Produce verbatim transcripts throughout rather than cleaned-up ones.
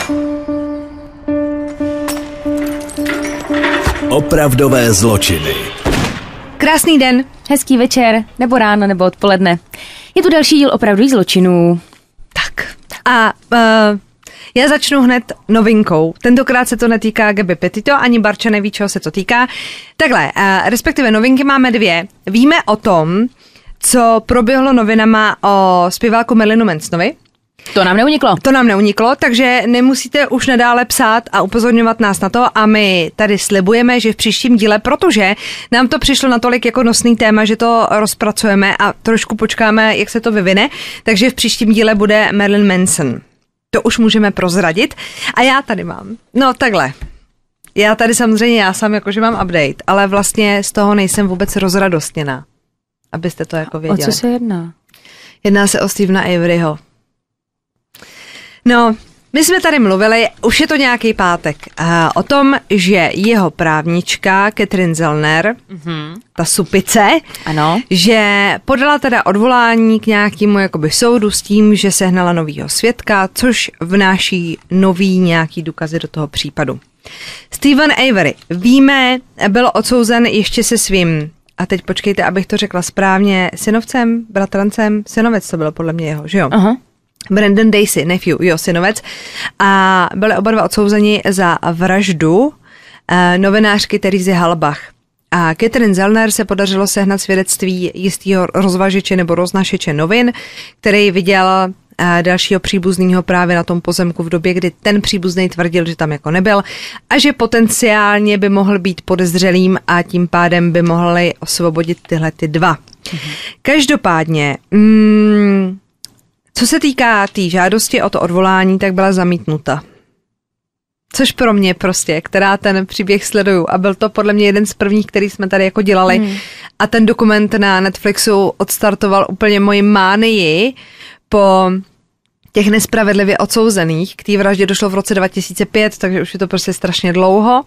Opravdové zločiny. Krásný den, hezký večer, nebo ráno, nebo odpoledne. Je tu další díl opravdových zločinů. Tak. A uh, já začnu hned novinkou. Tentokrát se to netýká Gaby Petito, ani Barča neví, čeho se to týká. Takhle, uh, respektive novinky máme dvě. Víme o tom, co proběhlo novinama o zpěváku Marilynu Mansonovi. To nám neuniklo. To nám neuniklo, takže nemusíte už nadále psát a upozorňovat nás na to a my tady slibujeme, že v příštím díle, protože nám to přišlo natolik jako nosný téma, že to rozpracujeme a trošku počkáme, jak se to vyvine, takže v příštím díle bude Marilyn Manson. To už můžeme prozradit. A já tady mám. No takhle. Já tady samozřejmě, já sám jakože mám update, ale vlastně z toho nejsem vůbec rozradostněná. Abyste to jako věděli. O co se jedná? Jedná se o Stephena Averyho. No, my jsme tady mluvili, už je to nějaký pátek, uh, o tom, že jeho právnička Catherine Zellner, mm-hmm. ta supice, ano. že podala teda odvolání k nějakému jakoby soudu s tím, že sehnala novýho svědka, což vnáší nový nějaký důkazy do toho případu. Stephen Avery, víme, byl odsouzen ještě se svým, a teď počkejte, abych to řekla správně, synovcem, bratrancem, synovec to bylo podle mě jeho, že jo? Aha. Brandon Daisy, nephew, jo, synovec. A byli oba dva odsouzeni za vraždu uh, novinářky Terezy Halbach. A Catherine Zellner se podařilo sehnat svědectví jistého rozvažiče nebo roznašeče novin, který viděl uh, dalšího příbuzného právě na tom pozemku v době, kdy ten příbuzný tvrdil, že tam jako nebyl a že potenciálně by mohl být podezřelým a tím pádem by mohli osvobodit tyhle ty dva. Mhm. Každopádně... Mm, co se týká té tý žádosti o to odvolání, tak byla zamítnuta. Což pro mě prostě, která ten příběh sleduju. A byl to podle mě jeden z prvních, který jsme tady jako dělali. Hmm. A ten dokument na Netflixu odstartoval úplně moji mánii po těch nespravedlivě odsouzených. K té vraždě došlo v roce dva tisíce pět, takže už je to prostě strašně dlouho.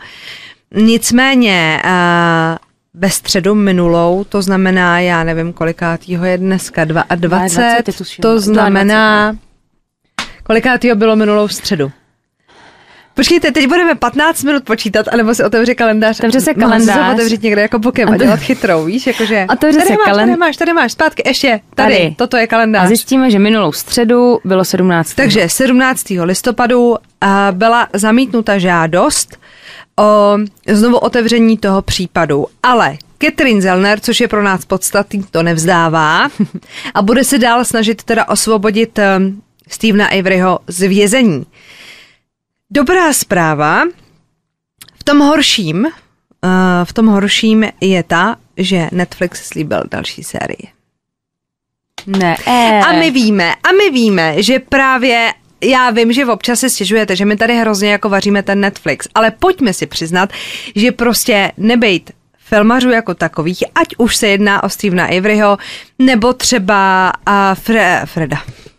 Nicméně... Uh, ve středu minulou, to znamená, já nevím, kolikátýho je dneska, dvacet dva, to znamená, kolikátýho bylo minulou středu. Počkejte, teď budeme patnáct minut počítat, anebo si otevře kalendář. Otevře se kalendář. Mám se otevřít někde jako bokem a dělat chytrou, víš, jakože. Otevře se kalendář. Tady máš, tady máš, zpátky, ještě, tady, tady, toto je kalendář. A zjistíme, že minulou středu bylo sedmnáctého Takže sedmnáctého listopadu uh, byla zamítnuta žádost o znovu otevření toho případu. Ale Catherine Zellner, což je pro nás podstatný, to nevzdává a bude se dál snažit teda osvobodit um, Stephena Averyho z vězení. Dobrá zpráva, v tom horším, uh, v tom horším je ta, že Netflix slíbil další sérii. Ne. A my víme, a my víme, že právě já vím, že občas si stěžujete, že my tady hrozně jako vaříme ten Netflix, ale pojďme si přiznat, že prostě nebejt filmařů jako takových, ať už se jedná o Stephena Averyho, nebo třeba uh, Fre- Freda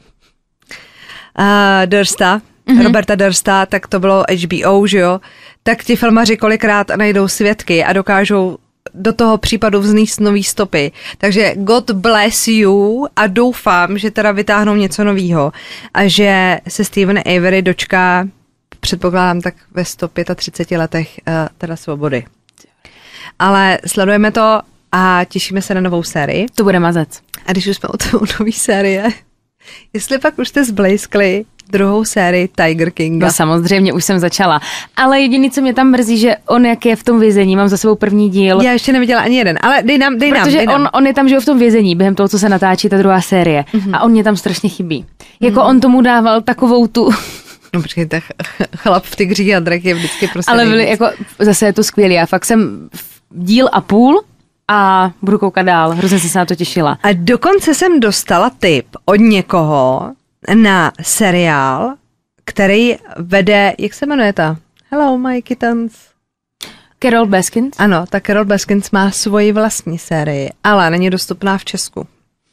uh, Dursta, mm-hmm. Roberta Dursta, tak to bylo H B O, že jo, tak ti filmaři kolikrát najdou svědky a dokážou do toho případu vznést nový stopy. Takže God bless you a doufám, že teda vytáhnou něco novýho a že se Stephen Avery dočká, předpokládám tak ve sto třicet pět letech, teda svobody. Ale sledujeme to a těšíme se na novou sérii. To bude mazec. A když už jsme u toho nový série, jestli pak už jste zblejskli druhou sérii Tiger Kinga. No samozřejmě, už jsem začala. Ale jediný, co mě tam mrzí, že on jak je v tom vězení, mám za sebou první díl. Já ještě neviděla ani jeden, ale dej nám, dej nám. Protože dej nám. On, on je tam, že v tom vězení, během toho, co se natáčí ta druhá série. Mm-hmm. A on mě tam strašně chybí. Jako mm-hmm. on tomu dával takovou tu... No počkejte, chlap v tygří a drak je vždycky prostě ale byli, jako, zase je to skvělý. Já fakt jsem díl a půl a budu koukat dál. Hrozně jsem se na to těšila. A dokonce jsem dostala tip od někoho na seriál, který vede, jak se jmenuje ta? Hello, my kittens. Carol Baskins? Ano, ta Carol Baskins má svoji vlastní sérii, ale není dostupná v Česku.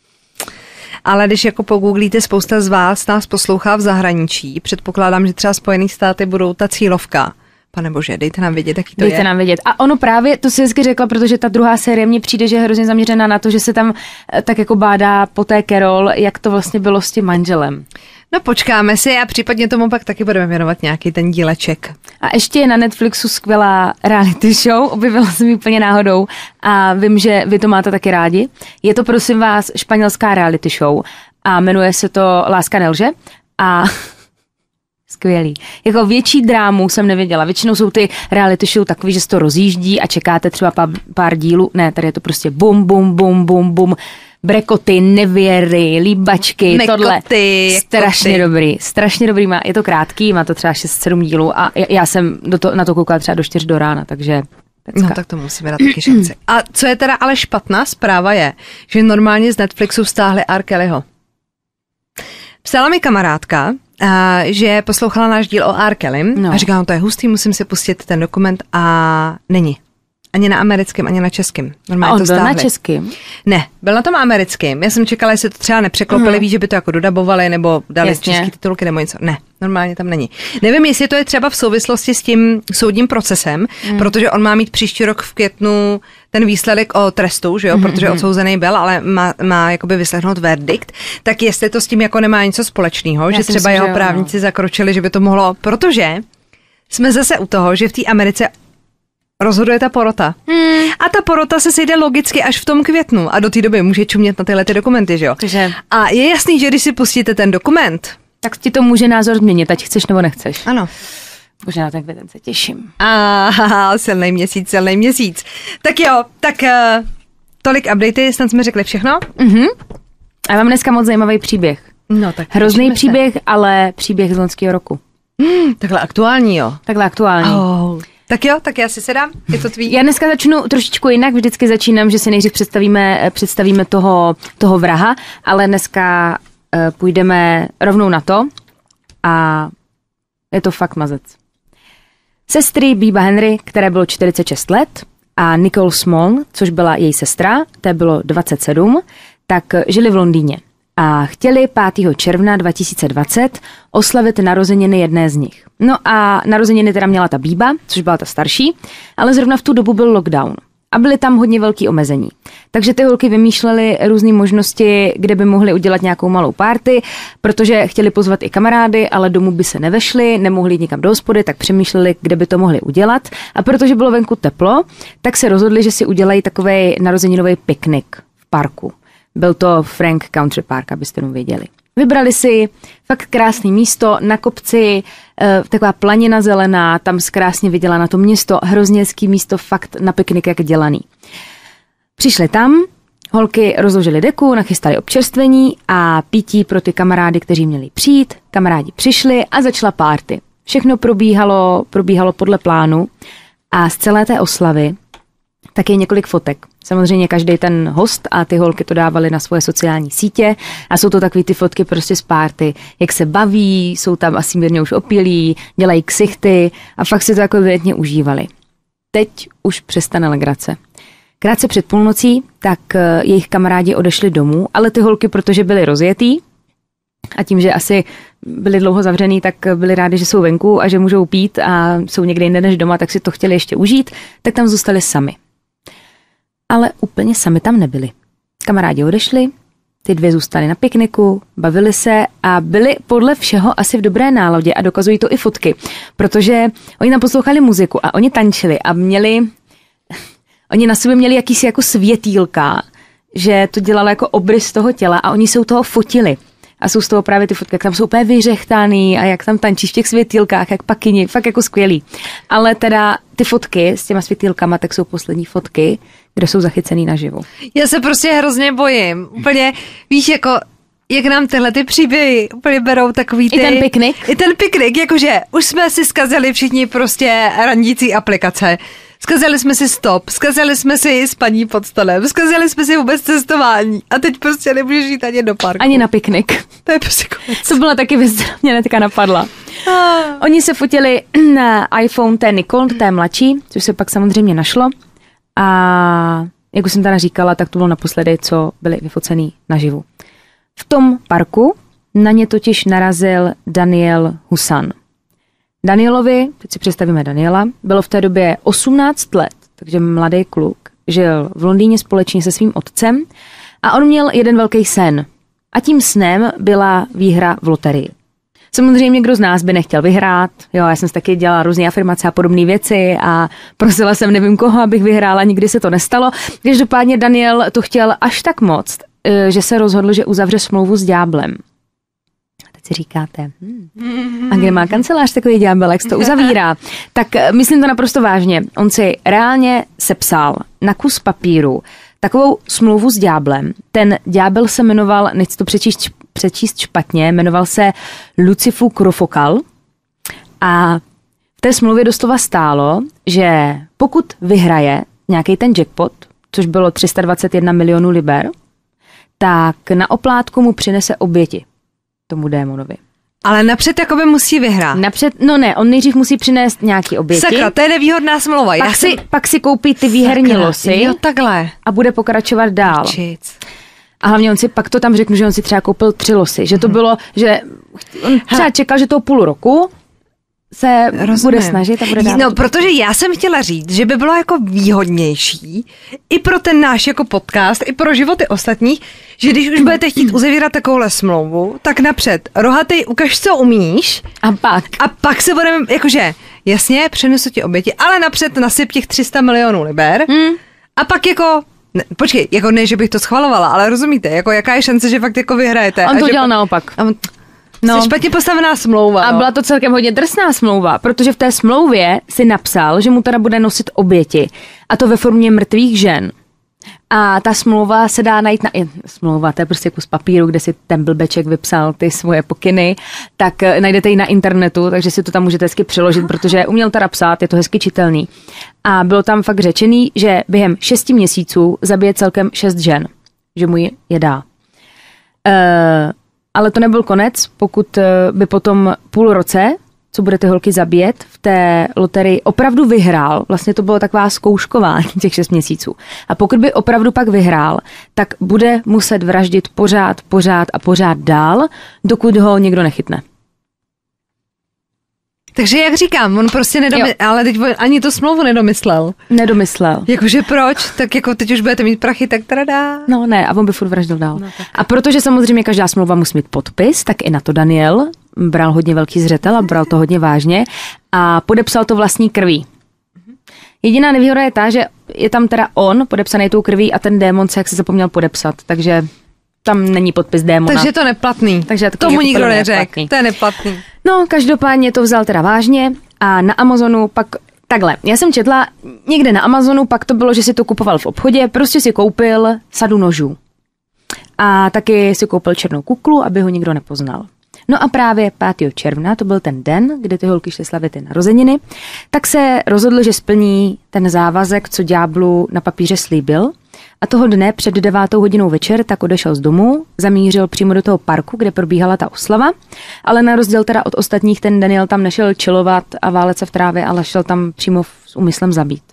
Ale když jako pogooglíte, spousta z vás nás poslouchá v zahraničí, předpokládám, že třeba Spojené státy budou ta cílovka. Pane bože, dejte nám vědět, jaký to dejte je. Dejte nám vědět. A ono právě, to si hezky řekla, protože ta druhá série mně přijde, že je hrozně zaměřená na to, že se tam tak jako bádá po té Carol, jak to vlastně bylo s tím manželem. No počkáme si a případně tomu pak taky budeme věnovat nějaký ten díleček. A ještě je na Netflixu skvělá reality show, objevila jsem ji úplně náhodou a vím, že vy to máte taky rádi. Je to prosím vás španělská reality show a jmenuje se to Láska nelže a skvělý. Jako větší drámu jsem nevěděla. Většinou jsou ty reality show takový, že se to rozjíždí a čekáte třeba pár, pár dílů. Ne, tady je to prostě bum, bum, bum, bum, bum. Brekoty, nevěry, líbačky, Mekoty, tohle. Strašně koty. dobrý, strašně dobrý. Má, je to krátký, má to třeba šest sedm dílů a já, já jsem do to, na to koukala třeba do čtyř do rána, takže pecka. No tak to musíme dát taky šanci. A co je teda ale špatná zpráva je, že normálně z Netflixu vztáhli R. Kellyho. Psala mi kamarádka, a, že poslouchala náš díl o R. Kellym no. a říkala, no to je hustý, musím si pustit ten dokument a není. Ani na americkém, ani na českém. Normálně a on to byl stáhli. na českém? Ne, byl na tom americkém. Já jsem čekala, jestli to třeba nepřeklopili, mm. víš, že by to jako dodabovali, nebo dali Jasně. český titulky, nebo něco. Ne, normálně tam není. Nevím, jestli to je třeba v souvislosti s tím soudním procesem, mm. protože on má mít příští rok v květnu ten výsledek o trestu, že jo, mm-hmm. protože odsouzený byl, ale má, má jakoby vyslechnout verdikt, tak jestli to s tím jako nemá něco společného, že třeba myslím, jeho že právníci jo, no. zakročili, že by to mohlo, protože jsme zase u toho, že v té Americe rozhoduje ta porota. Hmm. A ta porota se sejde logicky až v tom květnu a do té doby může čumět na tyhle ty dokumenty, že jo? Takže. A je jasný, že když si pustíte ten dokument, tak ti to může názor změnit, ať chceš nebo nechceš. Ano. Možná na ten květen se těším. Aha, silný měsíc, silný měsíc. Tak jo, tak uh, tolik updaty, snad jsme řekli všechno. Mhm. A mám dneska moc zajímavý příběh. No, tak hrozný příběh, se. ale příběh z loňského roku. Hmm, takhle aktuální, jo? Takhle aktuální. Oh. Tak jo, tak já si sedám, je to tvý. Já dneska začnu trošičku jinak, vždycky začínám, že si nejdřív představíme, představíme toho, toho vraha, ale dneska uh, půjdeme rovnou na to a je to fakt mazec. Sestry Bíba Henry, které bylo čtyřicet šest let, a Nicole Small, což byla její sestra, té bylo dvacet sedm, tak žili v Londýně a chtěli pátého června dva tisíce dvacet oslavit narozeniny jedné z nich. No a narozeniny teda měla ta Bíba, což byla ta starší, ale zrovna v tu dobu byl lockdown a byly tam hodně velký omezení. Takže ty holky vymýšlely různé možnosti, kde by mohly udělat nějakou malou party, protože chtěli pozvat i kamarády, ale domů by se nevešli, nemohli jít nikam do hospody, tak přemýšleli, kde by to mohli udělat. A protože bylo venku teplo, tak se rozhodli, že si udělají takovej narozeninový piknik v parku. Byl to Frank Country Park, abyste jenom věděli. Vybrali si fakt krásné místo na kopci, e, taková planina zelená, tam krásně viděla na to město, hrozně hezký místo, fakt na piknik jak dělaný. Přišli tam, holky rozložily deku, nachystali občerstvení a pití pro ty kamarády, kteří měli přijít. Kamarádi přišli a začala party. Všechno probíhalo, probíhalo podle plánu a z celé té oslavy tak je několik fotek. Samozřejmě každý ten host a ty holky to dávali na svoje sociální sítě a jsou to takový ty fotky prostě z party, jak se baví, jsou tam asi mírně už opilí, dělají ksichty a fakt si to jako větně užívali. Teď už přestane legrace. Krátce před půlnocí, tak jejich kamarádi odešli domů, ale ty holky, protože byly rozjetý a tím, že asi byli dlouho zavřený, tak byli rádi, že jsou venku a že můžou pít a jsou někde jinde než doma, tak si to chtěli ještě užít, tak tam zůstali sami. Ale úplně sami tam nebyli. Kamarádi odešli, ty dvě zůstaly na pikniku, bavili se a byli podle všeho asi v dobré náladě a dokazují to i fotky, protože oni tam poslouchali muziku a oni tančili a měli, oni na sobě měli jakýsi jako světýlka, že to dělalo jako obrys toho těla a oni se u toho fotili. A jsou z toho právě ty fotky, jak tam jsou úplně vyřechtaný a jak tam tančí v těch světýlkách, jak pakyni, fakt jako skvělý. Ale teda ty fotky s těma světýlkama, tak jsou poslední fotky, kde jsou zachycený naživu. Já se prostě hrozně bojím. Úplně, víš, jako, jak nám tyhle ty příběhy úplně berou takový ty... I ten piknik? I ten piknik, jakože už jsme si zkazili všichni prostě randící aplikace. Zkazili jsme si stop, zkazili jsme si spaní pod stolem, zkazili jsme si vůbec cestování a teď prostě nemůžeš jít ani do parku. Ani na piknik. To je prostě konec. To byla taky věc, která mě netka napadla. Ah. Oni se fotili na iPhone té Nicole, té mladší, což se pak samozřejmě našlo. A jak už jsem teda říkala, tak to bylo naposledy, co byli vyfocený naživu. V tom parku na ně totiž narazil Daniel Husan. Danielovi, teď si představíme Daniela, bylo v té době osmnáct let, takže mladý kluk, žil v Londýně společně se svým otcem a on měl jeden velký sen. A tím snem byla výhra v loterii. Samozřejmě kdo z nás by nechtěl vyhrát. Jo, já jsem si taky dělala různé afirmace a podobné věci a prosila jsem nevím koho, abych vyhrála, nikdy se to nestalo. Každopádně Daniel to chtěl až tak moc, že se rozhodl, že uzavře smlouvu s ďáblem. Teď si říkáte, hmm, a kde má kancelář takový ďábel, jak se to uzavírá? Tak myslím to naprosto vážně. On si reálně sepsal na kus papíru takovou smlouvu s ďáblem. Ten ďábel se jmenoval, nechci to přečíst, přečíst špatně, jmenoval se Lucifu Krofokal a v té smlouvě doslova stálo, že pokud vyhraje nějaký ten jackpot, což bylo tři sta dvacet jedna milionů liber, tak na oplátku mu přinese oběti tomu démonovi. Ale napřed jakoby musí vyhrát. Napřed, no ne, on nejdřív musí přinést nějaký oběti. Sakra, to je nevýhodná smlouva. Pak, Já si, jsem... pak si koupí ty výherní Sakra, losy jo, takhle. a bude pokračovat dál. Čic. A hlavně on si, pak to tam řeknu, že on si třeba koupil tři losy. Že to bylo, že on třeba čekal, že toho půl roku se Rozumím. bude snažit a bude dát. No, protože já jsem chtěla říct, že by bylo jako výhodnější i pro ten náš jako podcast, i pro životy ostatních, že když už budete chtít uzavírat takovouhle smlouvu, tak napřed rohatej, ukaž, co umíš. A pak. A pak se budeme, jakože, jasně, přenesu ti oběti, ale napřed nasyp těch tři sta milionů liber. Hmm. A pak jako, ne, počkej, jako ne, že bych to schvalovala, ale rozumíte, jako jaká je šance, že fakt jako vyhrajete. On to a dělal že, naopak. A on, No. Jsi špatně postavená smlouva. A no. byla to celkem hodně drsná smlouva, protože v té smlouvě si napsal, že mu teda bude nosit oběti. A to ve formě mrtvých žen. A ta smlouva se dá najít na... Smlouva, to je prostě kus papíru, kde si ten blbeček vypsal ty svoje pokyny, tak najdete ji na internetu, takže si to tam můžete hezky přeložit, protože uměl teda psát, je to hezky čitelný. A bylo tam fakt řečený, že během šesti měsíců zabije celkem šest žen, že mu je dá. Uh, Ale to nebyl konec, pokud by potom půl roce, co bude ty holky zabíjet, v té loterii opravdu vyhrál, vlastně to bylo taková zkouškování těch šest měsíců. A pokud by opravdu pak vyhrál, tak bude muset vraždit pořád, pořád a pořád dál, dokud ho někdo nechytne. Takže jak říkám, on prostě nedomyslel, ale teď ani to smlouvu nedomyslel. Nedomyslel. Jakože proč? Tak jako teď už budete mít prachy, tak tada. No ne, a on by furt vraždil dál. No, a protože samozřejmě každá smlouva musí mít podpis, tak i na to Daniel bral hodně velký zřetel a bral to hodně vážně a podepsal to vlastní krví. Jediná nevýhoda je ta, že je tam teda on podepsaný tou krví a ten démon se jak se zapomněl podepsat, takže tam není podpis démona. Takže je to neplatný. Takže to tomu nikdo neřekl. To je neplatný. No, každopádně to vzal teda vážně a na Amazonu pak takhle. Já jsem četla někde na Amazonu, pak to bylo, že si to kupoval v obchodě, prostě si koupil sadu nožů. A taky si koupil černou kuklu, aby ho nikdo nepoznal. No a právě pátého června, to byl ten den, kdy ty holky šly slavit ty narozeniny, tak se rozhodl, že splní ten závazek, co ďáblu na papíře slíbil. A toho dne před devátou hodinou večer tak odešel z domu, zamířil přímo do toho parku, kde probíhala ta oslava, ale na rozdíl teda od ostatních ten Daniel tam nešel chillovat a válet se v trávě, ale šel tam přímo s úmyslem zabít.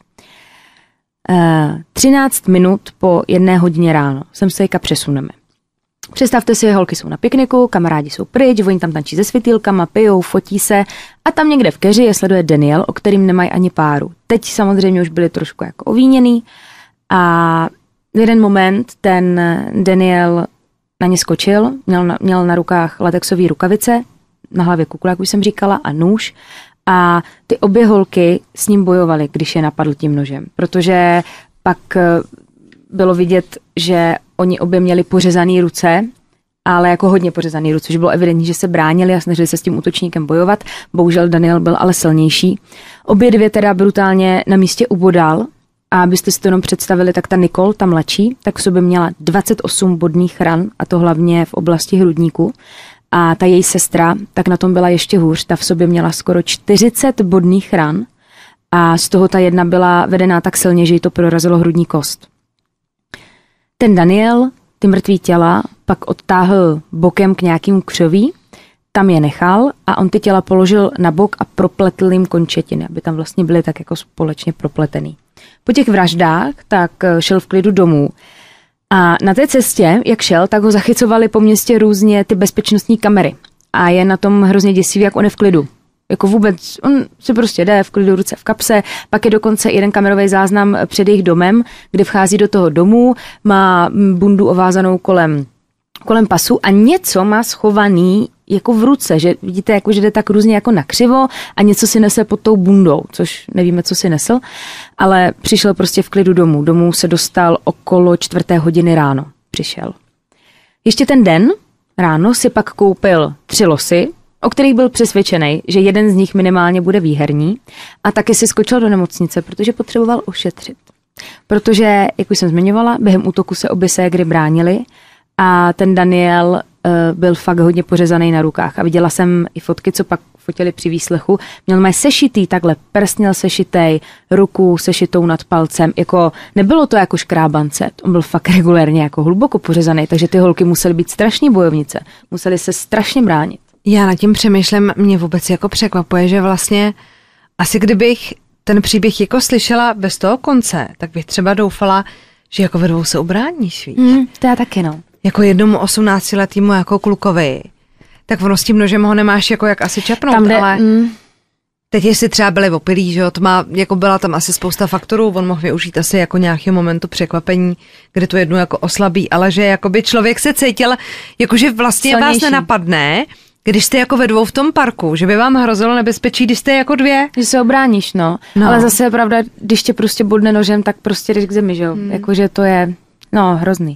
E, třináct minut po jedné hodině ráno sem se přesuneme. Představte si, holky jsou na pikniku, kamarádi jsou pryč, oni tam tančí se světýlkama, pijou, fotí se a tam někde v keři je sleduje Daniel, o kterým nemají ani páru. Teď samozřejmě už byli trošku jako ovíněný a v jeden moment ten Daniel na ně skočil, měl na, měl na rukách latexové rukavice, na hlavě kukla, jak už jsem říkala, a nůž. A ty obě holky s ním bojovaly, když je napadl tím nožem, protože pak bylo vidět, že oni obě měli pořezané ruce, ale jako hodně pořezané ruce, že bylo evidentní, že se bránili a snažili se s tím útočníkem bojovat. Bohužel Daniel byl ale silnější. Obě dvě teda brutálně na místě ubodal. A abyste si to jenom představili, tak ta Nicole, ta mladší, tak v sobě měla dvacet osm bodných ran, a to hlavně v oblasti hrudníku. A ta její sestra, tak na tom byla ještě hůř, ta v sobě měla skoro čtyřicet bodných ran a z toho ta jedna byla vedená tak silně, že jí to prorazilo hrudní kost. Ten Daniel ty mrtvý těla pak odtáhl bokem k nějakým křoví, tam je nechal a on ty těla položil na bok a propletl jim končetiny, aby tam vlastně byly tak jako společně propletený. Po těch vraždách tak šel v klidu domů a na té cestě, jak šel, tak ho zachycovali po městě různě ty bezpečnostní kamery a je na tom hrozně děsivý, jak on je v klidu. Jako vůbec, on si prostě jde v klidu, ruce v kapse, pak je dokonce jeden kamerový záznam před jejich domem, kde vchází do toho domu, má bundu ovázanou kolem kolem pasu a něco má schovaný jako v ruce, že vidíte, jako, že jde tak různě jako nakřivo a něco si nese pod tou bundou, což nevíme, co si nesl, ale přišel prostě v klidu domů. Domů se dostal okolo čtvrté hodiny ráno. Přišel. Ještě ten den ráno si pak koupil tři losy, o kterých byl přesvědčený, že jeden z nich minimálně bude výherní a taky si skočil do nemocnice, protože potřeboval ošetřit. Protože, jak už jsem zmiňovala, během útoku se obě ségry bránili a ten Daniel uh, byl fakt hodně pořezaný na rukách. A viděla jsem i fotky, co pak fotili při výslechu. Měl maj sešitý takhle, prst měl sešitej, ruku sešitou nad palcem. Jako, nebylo to jako škrábance, on byl fakt regulérně jako hluboko pořezaný, takže ty holky musely být strašní bojovnice. Musely se strašně bránit. Já nad tím přemýšlím, mě vůbec jako překvapuje, že vlastně asi kdybych ten příběh jako slyšela bez toho konce, tak bych třeba doufala, že jako ve dvou se ubráníš, víš. Mm, to já taky, no. Jako jednomu osmnáctiletýmu jako klukovi, tak ono s tím nožem ho nemáš jako jak asi čapnout, tam jde, ale mm. teď jestli třeba byli opilí, že jo, to má, jako byla tam asi spousta faktorů, on mohl využít asi jako nějakého momentu překvapení, kde tu jednu jako oslabí, ale že jakoby člověk se cítil, jakože vlastně Silnější. Vás nenapadne, když jste jako ve dvou v tom parku, že by vám hrozilo nebezpečí, když jste jako dvě. Že se obráníš, no. no. Ale zase je pravda, když tě prostě bodne nožem, tak prostě jdeš k zemi, že jo. Hmm. Jakože to je, no, hrozný.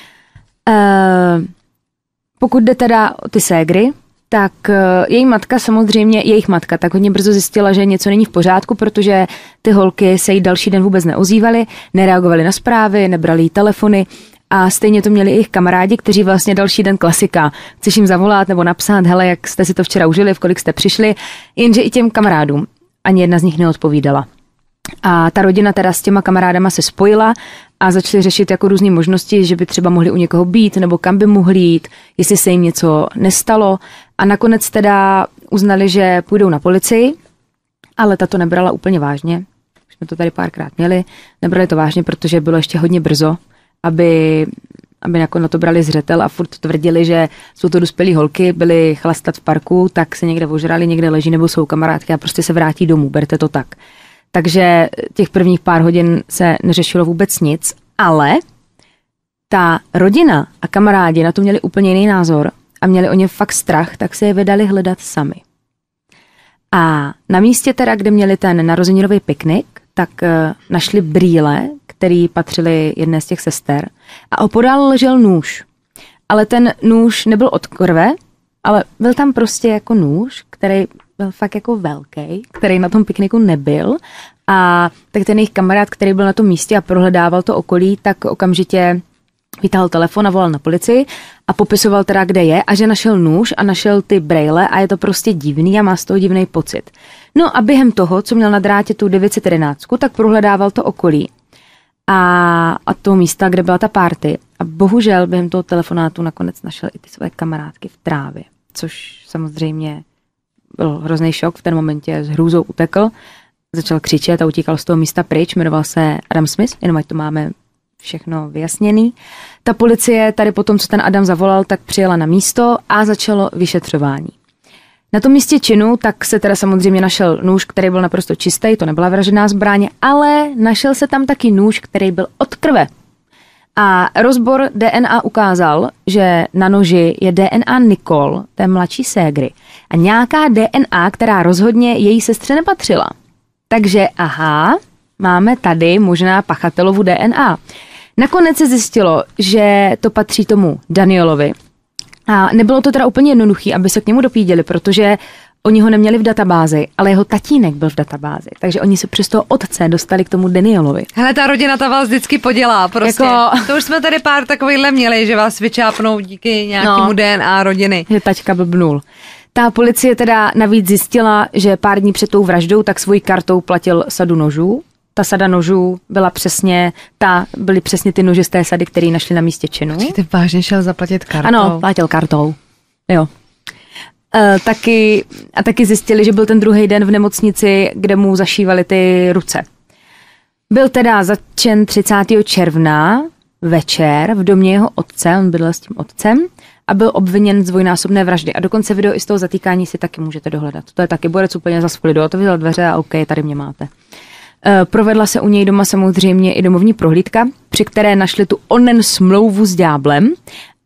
Uh, pokud jde teda o ty ségry, tak uh, její matka samozřejmě, jejich matka, tak hodně brzo zjistila, že něco není v pořádku, protože ty holky se jí další den vůbec neozývaly, nereagovaly na zprávy, nebrali jí telefony a stejně to měli i jejich kamarádi, kteří vlastně další den klasika. Chceš jim zavolat nebo napsat, hele, jak jste si to včera užili, v kolik jste přišli, jenže i těm kamarádům ani jedna z nich neodpovídala. A ta rodina teda s těma kamarádama se spojila a začali řešit jako různé možnosti, že by třeba mohli u někoho být, nebo kam by mohli jít, jestli se jim něco nestalo. A nakonec teda uznali, že půjdou na policii, ale ta to nebrala úplně vážně. Už jsme to tady párkrát měli. Nebrali to vážně, protože bylo ještě hodně brzo, aby, aby jako na to brali zřetel a furt tvrdili, že jsou to dospělí holky, byly chlastat v parku, tak se někde ožrali, někde leží nebo jsou kamarádky a prostě se vrátí domů, berte to tak. Takže těch prvních pár hodin se neřešilo vůbec nic, ale ta rodina a kamarádi na to měli úplně jiný názor a měli o ně fakt strach, tak se je vydali hledat sami. A na místě teda, kde měli ten narozeninový piknik, tak uh, našli brýle, který patřily jedné z těch sester a opodál ležel nůž. Ale ten nůž nebyl od krve, ale byl tam prostě jako nůž, který byl fakt jako velký, který na tom pikniku nebyl. A tak ten jejich kamarád, který byl na tom místě a prohledával to okolí, tak okamžitě vytáhl telefon a volal na policii a popisoval teda, kde je a že našel nůž a našel ty brejle a je to prostě divný a má z toho divný pocit. No a během toho, co měl na drátě tu devět set jedenáct, tak prohledával to okolí a, a to místa, kde byla ta party. A bohužel během toho telefonátu nakonec našel i ty své kamarádky v trávě, což samozřejmě byl hrozný šok, v ten momentě s hrůzou utekl, začal křičet a utíkal z toho místa pryč, jmenoval se Adam Smith, jenom ať to máme všechno vyjasněný. Ta policie tady potom, co ten Adam zavolal, tak přijela na místo a začalo vyšetřování. Na tom místě činu tak se teda samozřejmě našel nůž, který byl naprosto čistý, to nebyla vražená zbraň, ale našel se tam taky nůž, který byl od krve. A rozbor D N A ukázal, že na noži je D N A Nicole, té mladší ségry, a nějaká D N A, která rozhodně její sestře nepatřila. Takže aha, máme tady možná pachatelovu D N A. Nakonec se zjistilo, že to patří tomu Danielovi. A nebylo to teda úplně jednoduché, aby se k němu dopíděli, protože oni ho neměli v databázi, ale jeho tatínek byl v databázi. Takže oni se přes toho otce dostali k tomu Danielovi. Hele, ta rodina ta vás vždycky podělá, prostě. Jako... To už jsme tady pár takovýchhle měli, že vás vyčápnou díky nějakému no, D N A rodiny. Že taťka blbnul. Ta policie teda navíc zjistila, že pár dní před tou vraždou tak svojí kartou platil sadu nožů. Ta sada nožů byla přesně, ta byly přesně ty nože z té sady, které našli na místě činu. Ty vážně šel zaplatit kartou. Ano, platil kartou. Jo. E, taky, a taky zjistili, že byl ten druhý den v nemocnici, kde mu zašívali ty ruce. Byl teda zatčen třicátého června večer v domě jeho otce, on bydlel s tím otcem, a byl obviněn z dvojnásobné vraždy. A dokonce video i z toho zatýkání si taky můžete dohledat. To je taky borec úplně za sklidu. Otevřel dveře a OK, tady mě máte. E, provedla se u něj doma samozřejmě i domovní prohlídka, při které našli tu onen smlouvu s ďáblem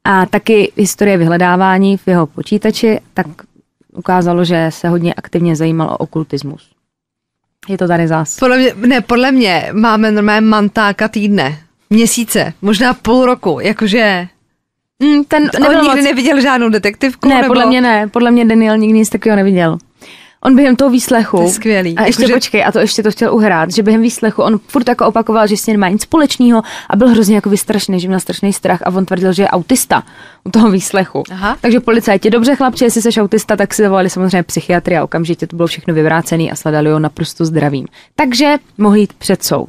A taky historie vyhledávání v jeho počítači, tak ukázalo, že se hodně aktivně zajímal o okultismus. Je to tady zás. Podle mě, ne, podle mě máme normálně mantáka týdne, měsíce, možná půl roku, jakože... Mm, ten On nikdy moc... neviděl žádnou detektivku? Ne, nebo... podle mě ne, podle mě Daniel nikdy nic takového neviděl. On během toho výslechu, to je skvělý. a ještě jako, počkej, a to ještě to chtěl uhrát, že během výslechu on furt jako opakoval, že s ním nemá nic společného a byl hrozně jako vystrašený, že měl strašný strach a on tvrdil, že je autista u toho výslechu. Aha. Takže policajti, dobře chlapče, jestli jsi autista, tak si zavolali samozřejmě psychiatry a okamžitě to bylo všechno vyvrácený a sledali ho naprosto zdravým. Takže mohl jít před soud.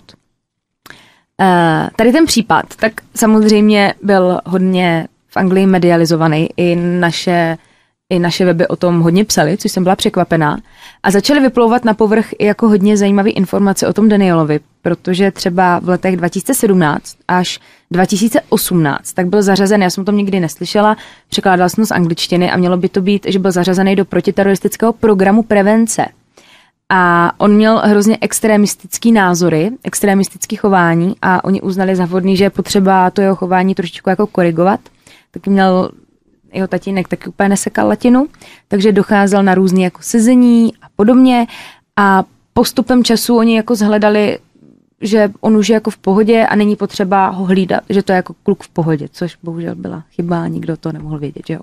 Uh, tady ten případ, tak samozřejmě byl hodně v Anglii medializovaný, i naše I naše weby o tom hodně psali, což jsem byla překvapená. A začaly vyplouvat na povrch i jako hodně zajímavé informace o tom Danielovi, protože třeba v letech dva tisíce sedmnáct až dva tisíce osmnáct tak byl zařazen, já jsem to nikdy neslyšela, překládala jsem to z angličtiny a mělo by to být, že byl zařazený do protiteroristického programu prevence. A on měl hrozně extremistický názory, extremistický chování a oni uznali za vhodný, že je potřeba to jeho chování trošičku jako korigovat. Taky měl jeho tatínek taky úplně nesekal latinu, takže docházel na různý jako sezení a podobně a postupem času oni jako zhledali, že on už je jako v pohodě a není potřeba ho hlídat, že to je jako kluk v pohodě, což bohužel byla chyba, nikdo to nemohl vědět, že jo.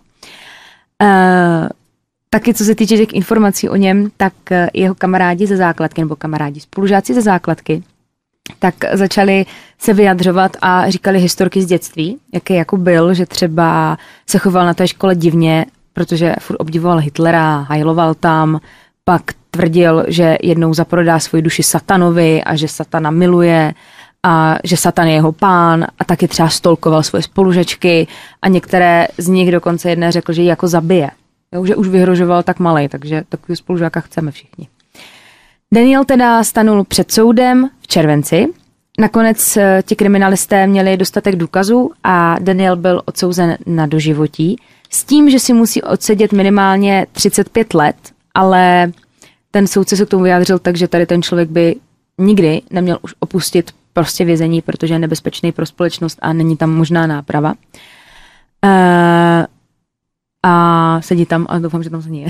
Uh, taky co se týče těch informací o něm, tak jeho kamarádi ze základky nebo kamarádi spolužáci ze základky tak začali se vyjadřovat a říkali historky z dětství, jaký jako byl, že třeba se choval na té škole divně, protože furt obdivoval Hitlera, hajloval tam, pak tvrdil, že jednou zaprodá svoji duši satanovi a že satana miluje a že satan je jeho pán a taky třeba stolkoval svoje spolužačky a některé z nich dokonce jedné řekl, že ji jako zabije. Jo, že už vyhrožoval tak malej, takže takový spolužáka chceme všichni. Daniel teda stanul před soudem v červenci. Nakonec ti kriminalisté měli dostatek důkazů a Daniel byl odsouzen na doživotí s tím, že si musí odsedět minimálně třicet pět let, ale ten soudce se k tomu vyjádřil tak, že tady ten člověk by nikdy neměl už opustit prostě vězení, protože je nebezpečný pro společnost a není tam možná náprava. Uh, a sedí tam a doufám, že tam se nie je.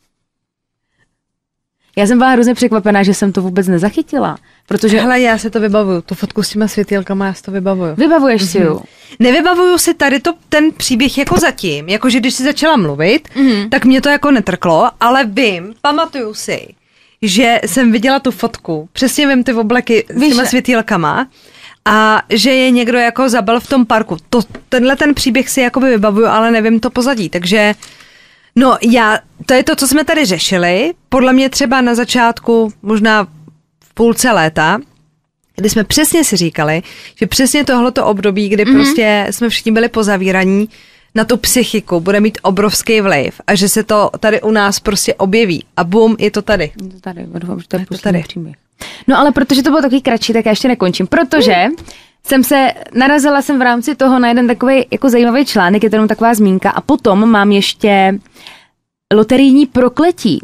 Já jsem byla hrozně překvapená, že jsem to vůbec nezachytila, protože... Hele, já si to vybavuju, tu fotku s těma světýlkama, já si to vybavuju. Vybavuješ mm-hmm. si ju? Nevybavuju si tady to, ten příběh jako zatím, jakože když jsi začala mluvit, mm-hmm. tak mě to jako netrklo, ale vím, pamatuju si, že jsem viděla tu fotku, přesně vím ty obleky s těma světýlkama a že je někdo jako zabil v tom parku. To, tenhle ten příběh si jakoby vybavuju, ale nevím to pozadí, takže... No já, to je to, co jsme tady řešili, podle mě třeba na začátku, možná v půlce léta, kdy jsme přesně si říkali, že přesně tohleto období, kdy mm-hmm. prostě jsme všichni byli pozavíraní, na tu psychiku bude mít obrovský vliv a že se to tady u nás prostě objeví a bum, je to tady. Je to tady, doufám, že to je tady příběh. No ale protože to bylo takový kratší, tak já ještě nekončím, protože... Uh. Jsem se, narazila jsem v rámci toho na jeden takový jako zajímavý článek, je to jenom taková zmínka a potom mám ještě loterijní prokletí,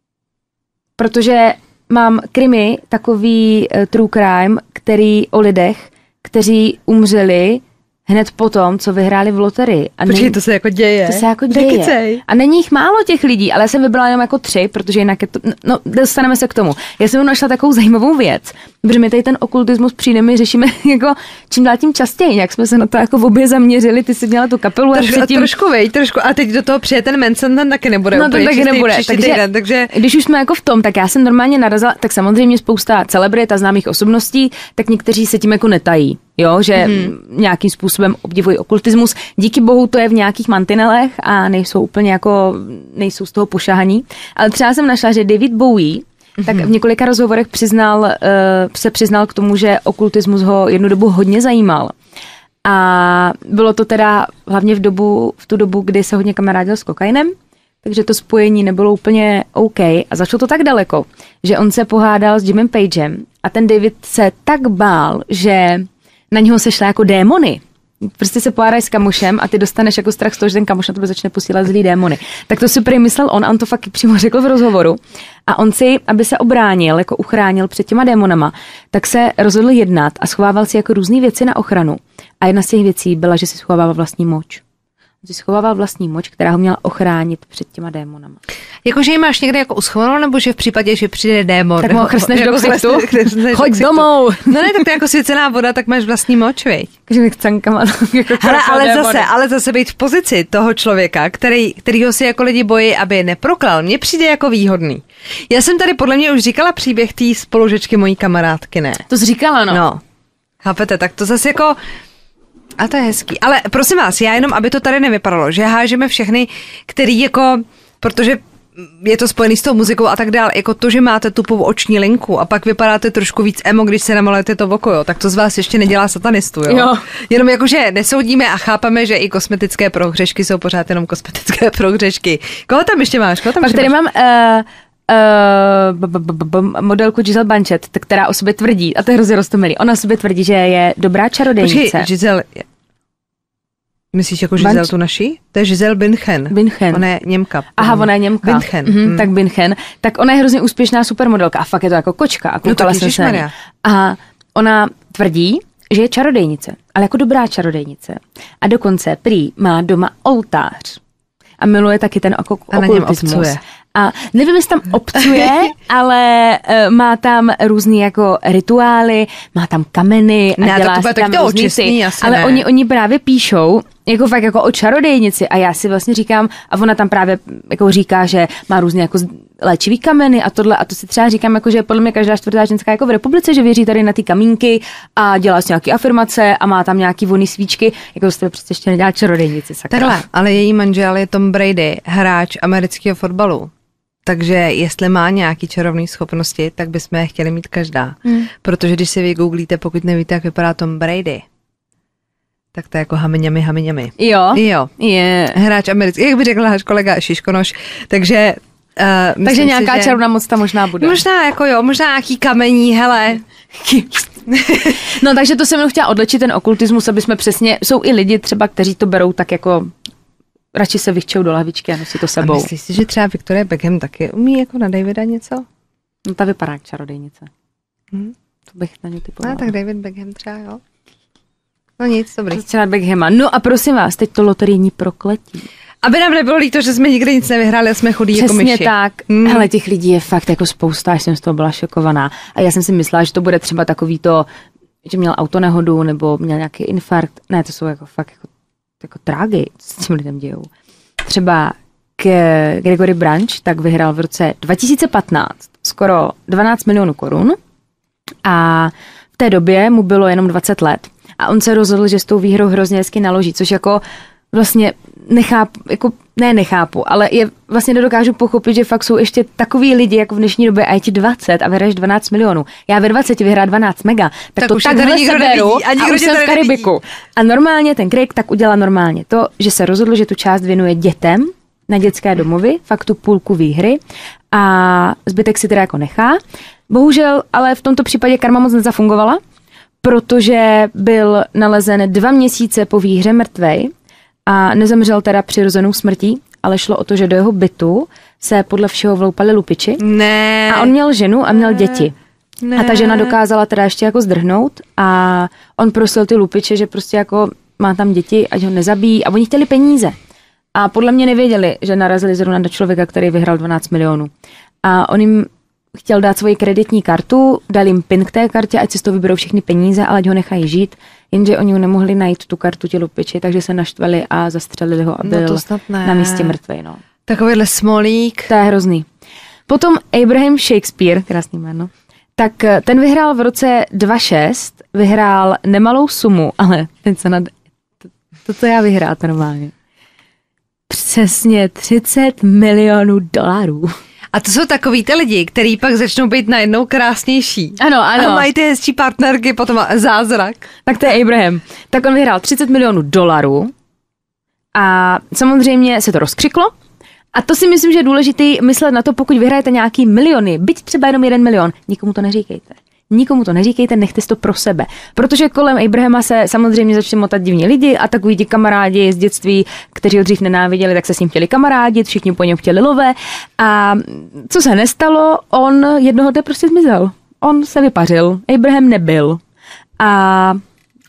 protože mám krimi, takový uh, true crime, který o lidech, kteří umřeli hned potom, co vyhráli v loterii. A Počkej, není, to se jako děje. To se jako děje. Nekycej. A není jich málo těch lidí, ale já jsem vybrala jenom jako tři, protože jinak je to, no, dostaneme se k tomu. Já jsem našla takovou zajímavou věc, protože my tady ten okultismus přijde, my řešíme jako čím dál tím častěji, jak jsme se na to jako v obě zaměřili, ty jsi měla tu kapelu. Troš, a předtím... trošku vej, trošku, a teď do toho přijde ten Manson, ten taky nebude. No to taky nebude, takže, týden, takže když už jsme jako v tom, tak já jsem normálně narazila, tak samozřejmě spousta celebrit a známých osobností, tak někteří se tím jako netají. Jo, že mm-hmm. nějakým způsobem obdivují okultismus. Díky bohu to je v nějakých mantinelech a nejsou úplně jako, nejsou z toho pošahaní. Ale třeba jsem našla, že David Bowie mm-hmm. tak v několika rozhovorech přiznal, uh, se přiznal k tomu, že okultismus ho jednu dobu hodně zajímal. A bylo to teda hlavně v, dobu, v tu dobu, kdy se hodně kamarádil s kokainem, takže to spojení nebylo úplně OK. A zašlo to tak daleko, že on se pohádal s Jimem Pagem a ten David se tak bál, že na něho se šla jako démony. Prostě se pohádáš s kamošem a ty dostaneš jako strach z toho, že ten kamoš na tebe začne posílat zlý démony. Tak to si prý myslel on a on to fakt přímo řekl v rozhovoru. A on si, aby se obránil, jako uchránil před těma démonama, tak se rozhodl jednat a schovával si jako různé věci na ochranu. A jedna z těch věcí byla, že si schovával vlastní moč. si schovával vlastní moč, která ho měla ochránit před těma démonama. Jakože ji máš někde jako uschovanou, nebo že v případě, že přijde démon. Tak ho chrstneš jako do ksichtu. Choď ksichtu. domů. No ne, tak to je jako svěcená voda, tak máš vlastní moč, viď? Takže nechcankama. Jako ale, ale zase, ale zase být v pozici toho člověka, který, kterýho si jako lidi bojí, aby neproklal, mně přijde jako výhodný. Já jsem tady podle mě už říkala příběh té spolužečky mojí kamarádky, ne? To jsi říkala, no. No, chápete, tak to zase jako... A to je hezký. Ale prosím vás, já jenom, aby to tady nevypadalo, že hážeme všechny, který jako, protože je to spojený s tou muzikou a tak dál, jako to, že máte tupovou oční linku a pak vypadáte trošku víc emo, když se namalujete to oko, jo, tak to z vás ještě nedělá satanistu, jo. jo. Jenom jakože nesoudíme a chápeme, že i kosmetické prohřešky jsou pořád jenom kosmetické prohřešky. Koho tam ještě máš? Koho tam pak ještě tady máš? mám... Uh... Uh, modelku Giselle Banchet, která o sobě tvrdí, a to je hrozně roztomilý, ona o sobě tvrdí, že je dobrá čarodejnice. Počkej, Giselle, myslíš jako Giselle tu naší? To je Giselle Bündchen. Bündchen. Ona je Němka. Aha, ona je Němka. Bündchen. Mhm, hmm. Tak Bündchen. Tak ona je hrozně úspěšná supermodelka a fakt je to jako kočka. A no tak jsem se. A ona tvrdí, že je čarodejnice, ale jako dobrá čarodejnice. A dokonce prý má doma oltář. A miluje taky ten oko- okultismus. A nevím, jestli tam obcuje, ale uh, má tam různý jako rituály, má tam kameny a ne, dělá to si tam to různý očistný, ty, ale oni, oni právě píšou, jako fakt jako o čarodejnici a já si vlastně říkám, a ona tam právě jako říká, že má různé jako léčivý kameny a tohle a to si třeba říkám, jako, že podle mě každá čtvrtá ženská jako v republice, že věří tady na ty kamínky a dělá si nějaký afirmace a má tam nějaký vonný svíčky, jako jste přece ještě nedělá čarodejnici, sakra. Takhle, ale její manžel je Tom Brady, hráč amerického fotbalu. Takže jestli má nějaký čarovné schopnosti, tak bychom je chtěli mít každá. Hmm. Protože když si vygooglíte, pokud nevíte, jak vypadá Tom Brady, tak to je jako hamiňami, hamiňami. Jo? Jo. Yeah. Hráč americký, jak by řekl náš kolega Šiškonoš. Takže uh, takže nějaká si, že... čarovná moc tam možná bude. Možná jako jo, možná nějaký kamení, hele. No takže to jsem jenom chtěla odlečit ten okultismus, aby jsme přesně, jsou i lidi třeba, kteří to berou tak jako radši se vychčou do lahvičky a nosí to sebou. A myslíš si, že třeba Victoria Beckham taky umí jako na Davida něco? No ta vypadá jak čarodejnice. Hmm. To bych na ně typovala. No tak David Beckham třeba, jo. No nic, dobrý. Třeba Beckhama. No a prosím vás, teď to loterijní prokletí. Aby nám nebylo líto, že jsme nikdy nic nevyhráli a jsme chudí Přesně jako myši. Přesně tak. Hmm. Hele, těch lidí je fakt jako spousta, až jsem z toho byla šokovaná. A já jsem si myslela, že to bude třeba takový to, že měl autonehodu nebo měl nějaký infarkt. Ne, to jsou jako fakt jako, jako trágy, co s tím lidem dějou. Třeba k Gregory Branch tak vyhrál v roce dva tisíce patnáct skoro dvanáct milionů korun a v té době mu bylo jenom dvacet let. A on se rozhodl, že s tou výhrou hrozně hezky naloží, což jako vlastně nechápu, jako ne nechápu, ale je vlastně nedokážu pochopit, že fakt jsou ještě takový lidi, jako v dnešní době a je ti dvacet a vyhraješ dvanáct milionů. Já ve dvaceti vyhrát dvanáct mega, tak, tak to takhle seberu a, a už jsem v Karibiku. Nevidí. A normálně ten Craig tak udělá normálně to, že se rozhodl, že tu část věnuje dětem na dětské domovy, fakt tu půlku výhry a zbytek si teda jako nechá. Bohužel, ale v tomto případě karma moc nezafungovala, protože byl nalezen dva měsíce po výhře mrtvej a nezemřel teda přirozenou smrtí, ale šlo o to, že do jeho bytu se podle všeho vloupali lupiči. Ne. A on měl ženu a měl ne. děti. Ne. A ta žena dokázala teda ještě jako zdrhnout a on prosil ty lupiče, že prostě jako má tam děti, ať ho nezabíjí a oni chtěli peníze. A podle mě nevěděli, že narazili zrovna do člověka, který vyhrál dvanáct milionů. A on jim chtěl dát svoji kreditní kartu, dal jim pin k té kartě, ať si z toho vyberou všechny peníze, ale ať ho nechají žít, jenže oni nemohli najít tu kartu ti lupiči, takže se naštvali a zastřelili ho a byl no na místě mrtvej. No. Takovýhle smolík. To je hrozný. Potom Abraham Shakespeare, krásný jméno, tak ten vyhrál v roce dva tisíce šest, vyhrál nemalou sumu, ale ten se nad... To, to já vyhrát normálně. Přesně třicet milionů dolarů. A to jsou takový ty lidi, který pak začnou být najednou krásnější. Ano, ano. A mají ty hezčí partnerky, potom zázrak. Tak to je Abraham. Tak on vyhrál třicet milionů dolarů a samozřejmě se to rozkřiklo. A to si myslím, že je důležité myslet na to, pokud vyhrajete nějaký miliony, byť třeba jenom jeden milion, nikomu to neříkejte. Nikomu to neříkejte, nechte si to pro sebe. Protože kolem Abrahama se samozřejmě začne motat divní lidi a takový ti kamarádi z dětství, kteří ho dřív nenáviděli, tak se s ním chtěli kamarádit, všichni po něm chtěli love. A co se nestalo, on jednoho dne prostě zmizel. On se vypařil. Abraham nebyl. A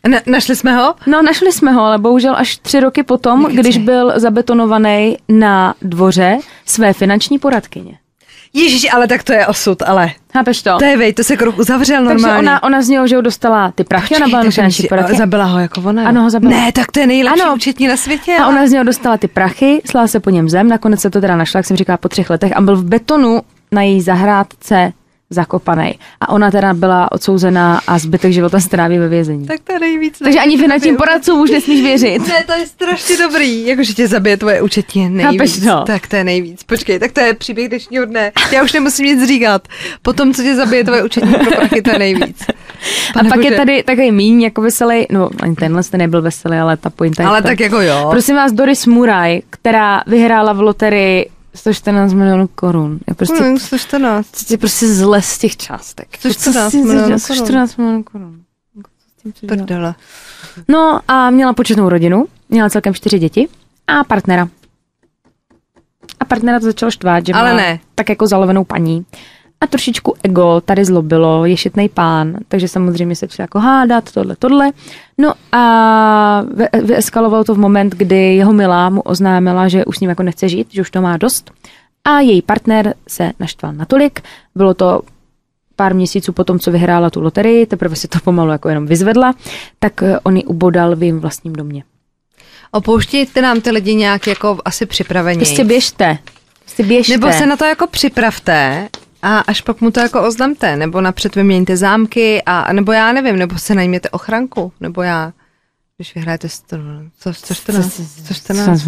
Na, našli jsme ho? No, našli jsme ho, ale bohužel až tři roky potom, Nechci. když byl zabetonovaný na dvoře své finanční poradkyně. Ježiš, ale tak to je osud, ale. Chápeš to? To je vej, to se kruh uzavřel normálně. Takže ona, ona z něho, že ho dostala ty prachy, ona byla na finanční poradkyně. Zabila ho jako ona. Ano, ho zabila. Ne, tak to je nejlepší ano. účetní na světě. A ona z něho dostala ty prachy, slala se po něm zem, nakonec se to teda našla, jak jsem říkala, po třech letech a byl v betonu na její zahrádce zakopanej. A ona teda byla odsouzená a zbytek života stráví ve vězení. Tak to je nejvíc. Takže ani finančním poradcům už nesmíš věřit. Ne, to je strašně dobrý. Jakože tě zabije tvoje účetní nejvíc. No. Tak to je nejvíc. Počkej, tak to je příběh dnešního dne. Já už nemusím nic říkat. Potom, co tě zabije tvoje účetní pro prachy, to je nejvíc. Pane a pak Bože. Je tady takový míň jako veselý, no ani tenhle ten nebyl veselý, ale ta pointa je Ale to. tak jako jo. Prosím vás, Doris Murray, která vyhrála v loterii sto čtrnáct milionů korun. Je prostě, no, sto čtrnáct. Je prostě zle z těch částek. sto čtrnáct milionů sto čtrnáct milionů korun. Prdele. No a měla početnou rodinu, měla celkem čtyři děti a partnera. A partnera to začalo štvát, že Ale má ne. tak jako zalovenou paní. A trošičku ego tady zlobilo, je šitnej pán, takže samozřejmě se přijde jako hádat, tohle, tohle. No a vyeskaloval to v moment, kdy jeho milá mu oznámila, že už s ním jako nechce žít, že už to má dost. A její partner se naštval natolik, bylo to pár měsíců potom, co vyhrála tu loterii, teprve si to pomalu jako jenom vyzvedla, tak on ji ubodal v jejím vlastním domě. Opouštějte nám ty lidi nějak jako asi připravení. Prostě běžte. Prostě běžte. Nebo se na to jako připravte a až pak mu to jako oznamte, nebo napřed vyměňte zámky, a nebo já nevím, nebo se najměte ochranku, nebo já, když vyhrajete sto čtrnáct, sto čtrnáct,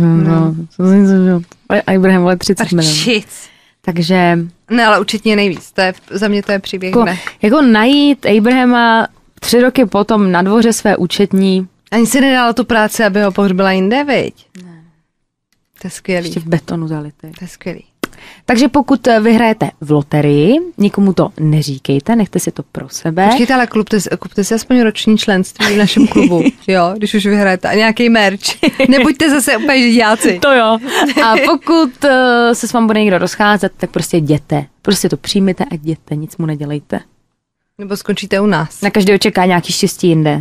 a Ibrahim vole třicet milionů. Takže... Ne, ale určitě nejvíc, to je, za mě to je příběh jako, dne. Jako najít Abrahama tři roky potom na dvoře své účetní. Ani si nedala tu práci, aby ho pohřbila jinde, viď? Ne. To je skvělý. Ještě v betonu zalitý. To je skvělý. Takže pokud vyhrajete v loterii, nikomu to neříkejte, nechte si to pro sebe. Počkejte, ale kupte, kupte si aspoň roční členství v našem klubu, jo, když už vyhrajete. A nějaký merch. Nebuďte zase úplně židáci. To jo. A pokud uh, se s vámi bude někdo rozcházet, tak prostě jděte. Prostě to přijměte a jděte, nic mu nedělejte. Nebo skončíte u nás. Na každého čeká nějaký štěstí jinde.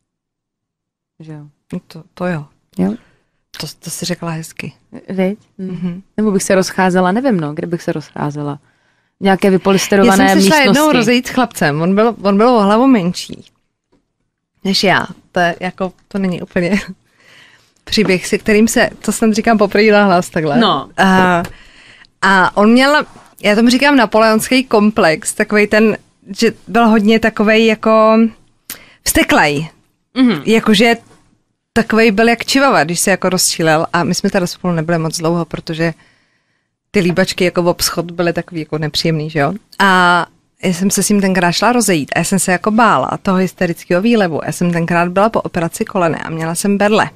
Že jo. To, to jo. Jo. To, to jsi řekla hezky. Víš? Mm-hmm. Nebo bych se rozcházela, nevím, no, kde bych se rozcházela. Nějaké vypolisterované místnosti. Já jsem se šla jednou rozejít s chlapcem, on byl, on byl o hlavu menší než já. To je jako, to není úplně příběh, se kterým se, to jsem říkám poprvé na hlas takhle. No. A, a on měl, já tomu říkám napoleonský komplex, takovej ten, že byl hodně takovej jako vzteklej. Mm-hmm. Jakože takovej byl jak čivava, když se jako rozčílel a my jsme tady spolu nebyli moc dlouho, protože ty líbačky jako v obschod byly takový jako nepříjemný, že jo? A já jsem se s ním tenkrát šla rozejít a já jsem se jako bála toho hysterického výlevu. Já jsem tenkrát byla po operaci kolene a měla jsem berle.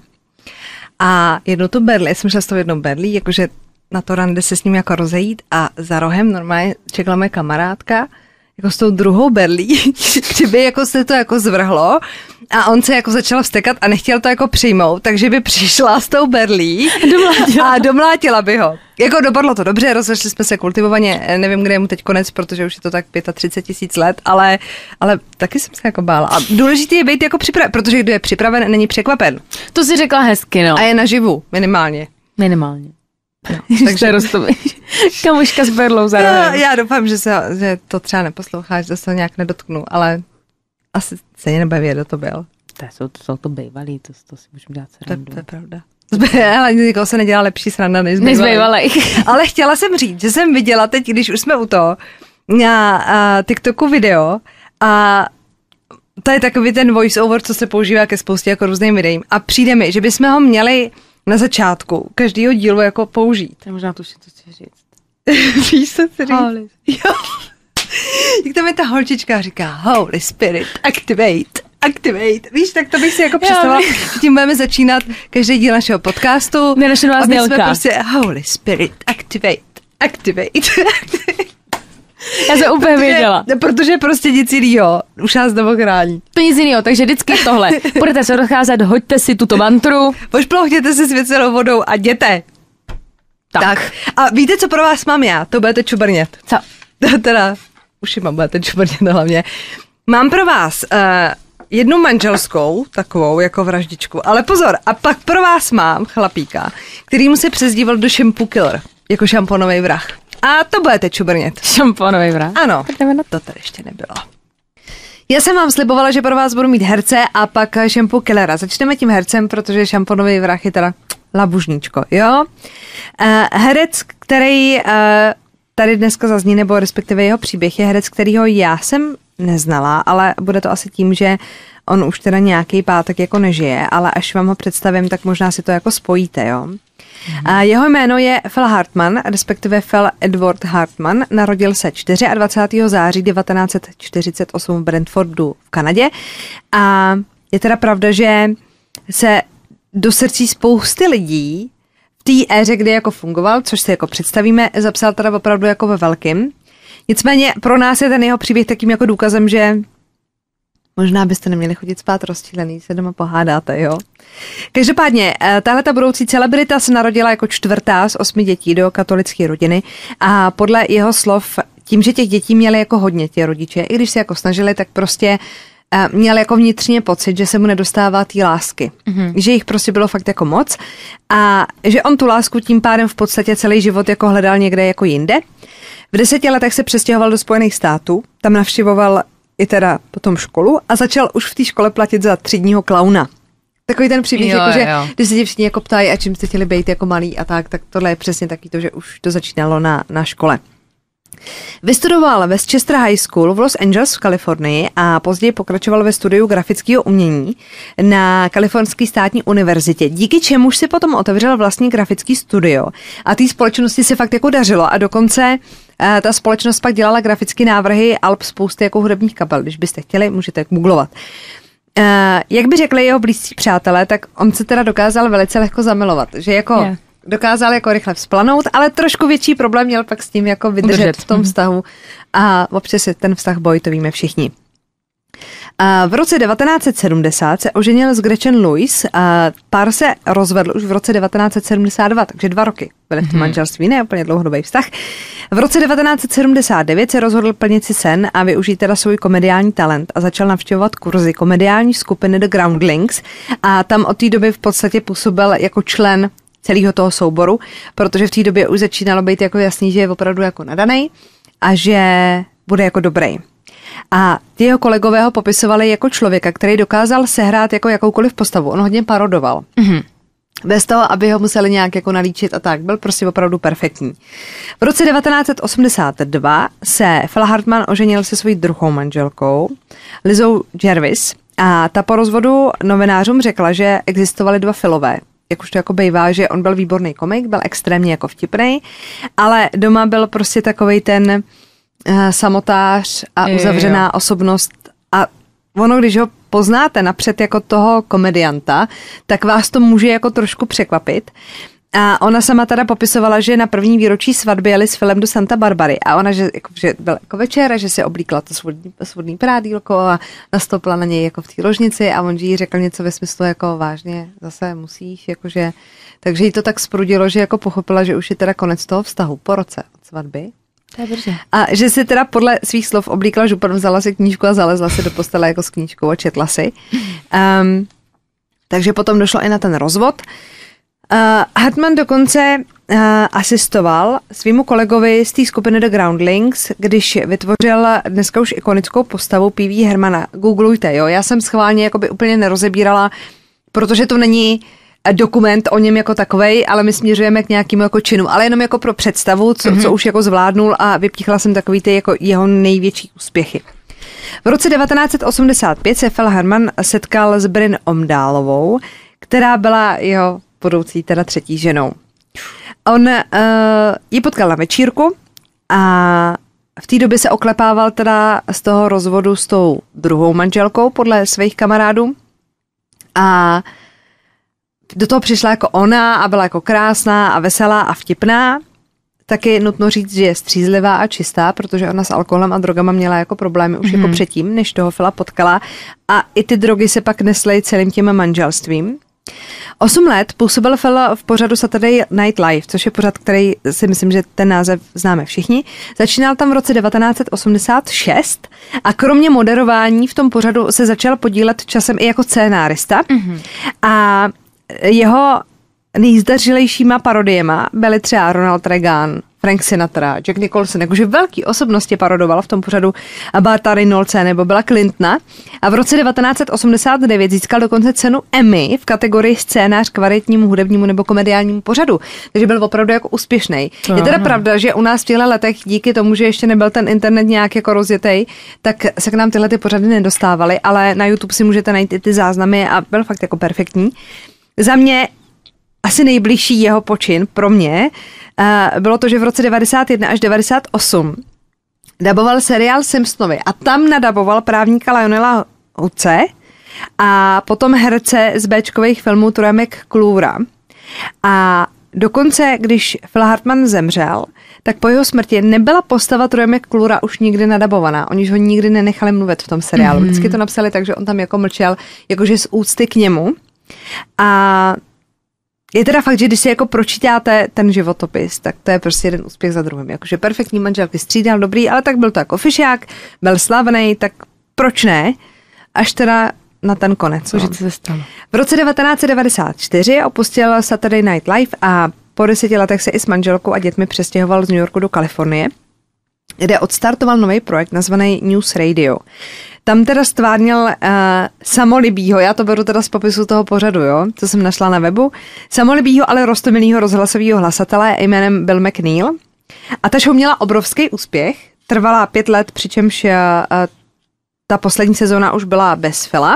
A jednou tu berli, já jsem šla s tou jednou berlí, jakože na to rande se s ním jako rozejít a za rohem normálně čekala moje kamarádka jako s tou druhou berlí, že by jako se to jako zvrhlo a on se jako začal vztekat a nechtěl to jako přijmout, takže by přišla s tou berlí domlátila. a domlátila by ho. Jako dopadlo to dobře, rozešli jsme se kultivovaně, nevím, kde je mu teď konec, protože už je to tak třicet pět tisíc let, ale, ale taky jsem se jako bála. A důležité je být jako připraven, protože kdo je připraven, není překvapen. To si řekla hezky, no. A je naživu, minimálně. Minimálně. No, takže kamuška s berlou za rohem. Já doufám, že, se, že to třeba neposloucháš, že se to nějak nedotknu, ale asi se nebude vědět, kdo to byl. To jsou to, jsou to bejvalí, to, to si můžu dělat srandu. To, to je pravda. Ale nikoho se nedělá lepší sranda než bejvalej. Ale chtěla jsem říct, že jsem viděla teď, když už jsme u toho, na uh, TikToku video a to je takový ten voice over, co se používá ke spoustě jako různým videím a přijde mi, že bychom ho měli na začátku každýho dílu jako použít. To je možná to, co chci říct. Víš, co chci říct? Jo. Jak tam je ta holčička říká Holy Spirit, activate, activate. Víš, tak to bych si jako představila, že tím budeme začínat každý díl našeho podcastu. Ne, naše nová znělka. Jsme prostě Holy Spirit, activate, activate. Já jsem úplně protože, věděla. Protože prostě nic jinýho. Už nás nebo chrání. To nic jinýho, takže vždycky tohle. Budete se rozcházet, hoďte si tuto mantru. Pošplouchněte se svěcenou vodou a jděte. Tak. tak. A víte, co pro vás mám já? To budete čubrnět. Co? Teda, ušima budete čubrnět hlavně. Mám pro vás uh, jednu manželskou, takovou jako vraždičku. Ale pozor, a pak pro vás mám chlapíka, který mu se přezdíval do Shampoo Killer, jako šamponový vrah. A to budete čubrnět. Šamponový vrah? Ano, to tady ještě nebylo. Já jsem vám slibovala, že pro vás budu mít herce a pak Shampoo Killera. Začneme tím hercem, protože šamponový vrah je teda labužníčko, jo? Uh, herec, který uh, tady dneska zazní, nebo respektive jeho příběh, je herec, kterýho já jsem neznala, ale bude to asi tím, že on už teda nějaký pátek jako nežije, ale až vám ho představím, tak možná si to jako spojíte, jo? Mm. Uh, jeho jméno je Phil Hartman, respektive Phil Edward Hartman. Narodil se dvacátého čtvrtého září devatenáct set čtyřicet osm v Brantfordu v Kanadě. A je teda pravda, že se do srdcí spousty lidí v té éře, kdy jako fungoval, což si jako představíme, zapsal teda opravdu jako ve velkým. Nicméně pro nás je ten jeho příběh takým jako důkazem, že možná byste neměli chodit spát rozčílený, se doma pohádáte, jo? Každopádně, tahle ta budoucí celebrita se narodila jako čtvrtá z osmi dětí do katolické rodiny a podle jeho slov, tím, že těch dětí měli jako hodně ti rodiče, i když se jako snažili, tak prostě měl jako vnitřně pocit, že se mu nedostává té lásky. Mm-hmm. Že jich prostě bylo fakt jako moc a že on tu lásku tím pádem v podstatě celý život jako hledal někde jako jinde. V deseti letech se přestěhoval do Spojených států, tam navštěvoval i teda potom školu a začal už v té škole platit za třídního klauna. Takový ten příběh, jo, jako, že jo. Když se tě všichni jako ptají, a čím jste chtěli být jako malý a tak, tak tohle je přesně taky to, že už to začínalo na, na škole. Vystudoval Westchester High School v Los Angeles v Kalifornii a později pokračoval ve studiu grafického umění na Kalifornské státní univerzitě, díky čemuž si potom otevřel vlastní grafický studio a té společnosti se fakt jako dařilo a dokonce uh, ta společnost pak dělala grafické návrhy alb spousty jako hudebních kapel, když byste chtěli, můžete googlovat. Uh, jak by řekli jeho blízcí přátelé, tak on se teda dokázal velice lehko zamilovat, že jako yeah. dokázal jako rychle vzplanout, ale trošku větší problém měl pak s tím jako vydržet Udržet. v tom vztahu a občas je ten vztah boj, to víme všichni. A v roce devatenáct set sedmdesát se oženil s Gretchen Lewis a pár se rozvedl už v roce devatenáct set sedmdesát dva, takže dva roky byly v tom manželství, ne úplně dlouhodobý vztah. V roce devatenáct set sedmdesát devět se rozhodl plnit si sen a využít teda svůj komediální talent a začal navštěvovat kurzy komediální skupiny The Groundlings a tam od té doby v podstatě působil jako člen celého toho souboru, protože v té době už začínalo být jako jasný, že je opravdu jako nadanej a že bude jako dobrý. A ty jeho kolegové ho popisovali jako člověka, který dokázal sehrát jako jakoukoliv postavu. On hodně parodoval. Mm-hmm. Bez toho, aby ho museli nějak jako nalíčit a tak. Byl prostě opravdu perfektní. V roce devatenáct set osmdesát dva se Phil Hartman oženil se svojí druhou manželkou, Lizou Jervis, a ta po rozvodu novinářům řekla, že existovaly dva Philové. Jak už to jako bejvá, že on byl výborný komik, byl extrémně jako vtipnej, ale doma byl prostě takovej ten uh, samotář a je, uzavřená je, osobnost a ono, když ho poznáte napřed jako toho komedianta, tak vás to může jako trošku překvapit. A ona sama teda popisovala, že na první výročí svatby jeli s Philem do Santa Barbary a ona, že, jako, že byl jako večer, že si oblíkla to svodní, svodný prádílko a nastoupila na něj jako v té ložnici a on jí řekl něco ve smyslu jako vážně, zase musíš, jakože, takže jí to tak sprudilo, že jako pochopila, že už je teda konec toho vztahu po roce od svatby. To je dobře. A že si teda podle svých slov oblíkla župan, vzala si knížku a zalezla si do postele jako s knížkou a četla si. Um, takže potom došlo i na ten rozvod. Uh, Hartman dokonce uh, asistoval svýmu kolegovi z té skupiny The Groundlings, když vytvořil dneska už ikonickou postavu Pee Wee Hermana. Googlujte, jo, já jsem schválně jakoby úplně nerozebírala, protože to není dokument o něm jako takovej, ale my směřujeme k nějakému jako činu, ale jenom jako pro představu, co, mm-hmm. co už jako zvládnul a vypíchla jsem takový ty jako jeho největší úspěchy. V roce devatenáct set osmdesát pět se Phil Hartman setkal s Bryn Omdálovou, která byla jeho budoucí teda třetí ženou. On uh, ji potkal na večírku a v té době se oklepával teda z toho rozvodu s tou druhou manželkou podle svých kamarádů a do toho přišla jako ona a byla jako krásná a veselá a vtipná. Taky nutno říct, že je střízlivá a čistá, protože ona s alkoholem a drogama měla jako problémy už mm-hmm. jako předtím, než toho Phila potkala a i ty drogy se pak nesly celým tím manželstvím. Osm let působil Phil v pořadu Saturday Night Live, což je pořad, který si myslím, že ten název známe všichni. Začínal tam v roce devatenáct set osmdesát šest a kromě moderování v tom pořadu se začal podílet časem i jako scénárista. Mm-hmm. A jeho nejzdařilejšíma parodiema byly třeba Ronald Reagan, Frank Sinatra, Jack Nicholson, jakože velký osobnosti parodoval v tom pořadu Barta Reynoldse nebo Billa Clintona. A v roce devatenáct set osmdesát devět získal dokonce cenu Emmy v kategorii scénář kvalitnímu hudebnímu nebo komediálnímu pořadu. Takže byl opravdu jako úspěšný. Je teda pravda, že u nás v těchto letech díky tomu, že ještě nebyl ten internet nějak jako rozjetý, tak se k nám tyhle ty pořady nedostávaly, ale na YouTube si můžete najít i ty záznamy a byl fakt jako perfektní. Za mě asi nejbližší jeho počin pro mě uh, bylo to, že v roce devadesát jedna až devadesát osm daboval seriál Simpsonovi a tam nadaboval právníka Lionela Hutze a potom herce z béčkových filmů Troje McClura. A dokonce, když Phil Hartman zemřel, tak po jeho smrti nebyla postava Troje McClura už nikdy nadabovaná. Oni ho nikdy nenechali mluvit v tom seriálu. Mm-hmm. Vždycky to napsali tak, že on tam jako mlčel, jakože z úcty k němu. A je teda fakt, že když si jako pročítáte ten životopis, tak to je prostě jeden úspěch za druhým. Jakože perfektní manželky střídal, dobrý, ale tak byl to jako fišák, byl slavný, tak proč ne? Až teda na ten konec. Co se stalo? V roce devatenáct set devadesát čtyři opustil Saturday Night Live a po deseti letech se i s manželkou a dětmi přestěhoval z New Yorku do Kalifornie, kde odstartoval nový projekt nazvaný News Radio. Tam teda stvárnil uh, samolibýho, já to beru teda z popisu toho pořadu, jo, co jsem našla na webu, samolibýho, ale roztomilýho rozhlasového hlasatele jménem Bill McNeil. A ta show měla obrovský úspěch, trvala pět let, přičemž uh, ta poslední sezóna už byla bez Phila.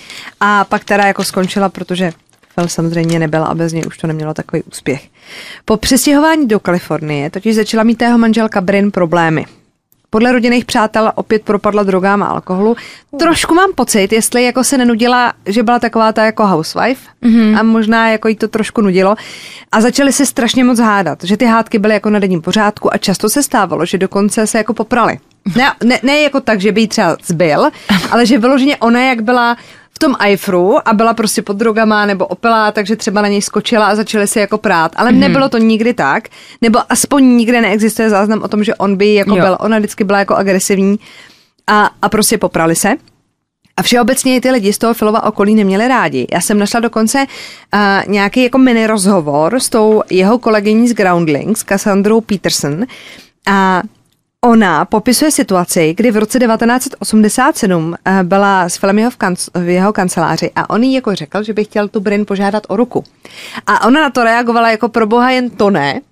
A pak teda jako skončila, protože Phil samozřejmě nebyl a bez něj už to nemělo takový úspěch. Po přestěhování do Kalifornie totiž začala mít jeho manželka Bryn problémy. Podle rodinných přátel opět propadla drogám a alkoholu. Trošku mám pocit, jestli jako se nenudila, že byla taková ta jako housewife mm-hmm. a možná jako jí to trošku nudilo. A začaly se strašně moc hádat, že ty hádky byly jako na denním pořádku a často se stávalo, že dokonce se jako poprali. Ne, ne, ne jako tak, že by jí třeba zbyl, ale že vyloženě ona, jak byla v tom ajfru a byla prostě pod drogama nebo opilá, takže třeba na něj skočila a začaly se jako prát. Ale mm-hmm. nebylo to nikdy tak, nebo aspoň nikde neexistuje záznam o tom, že on by jako jo. byl. Ona vždycky byla jako agresivní a, a prostě poprali se. A všeobecně ty lidi z toho Philova okolí neměli rádi. Já jsem našla dokonce uh, nějaký jako mini rozhovor s tou jeho kolegyní z Groundlings, Cassandrou Peterson, a ona popisuje situaci, kdy v roce devatenáct set osmdesát sedm byla s Philem jeho v, kanc- v jeho kanceláři a on jí jako řekl, že by chtěl tu Bryn požádat o ruku. A ona na to reagovala jako pro boha jen to ne.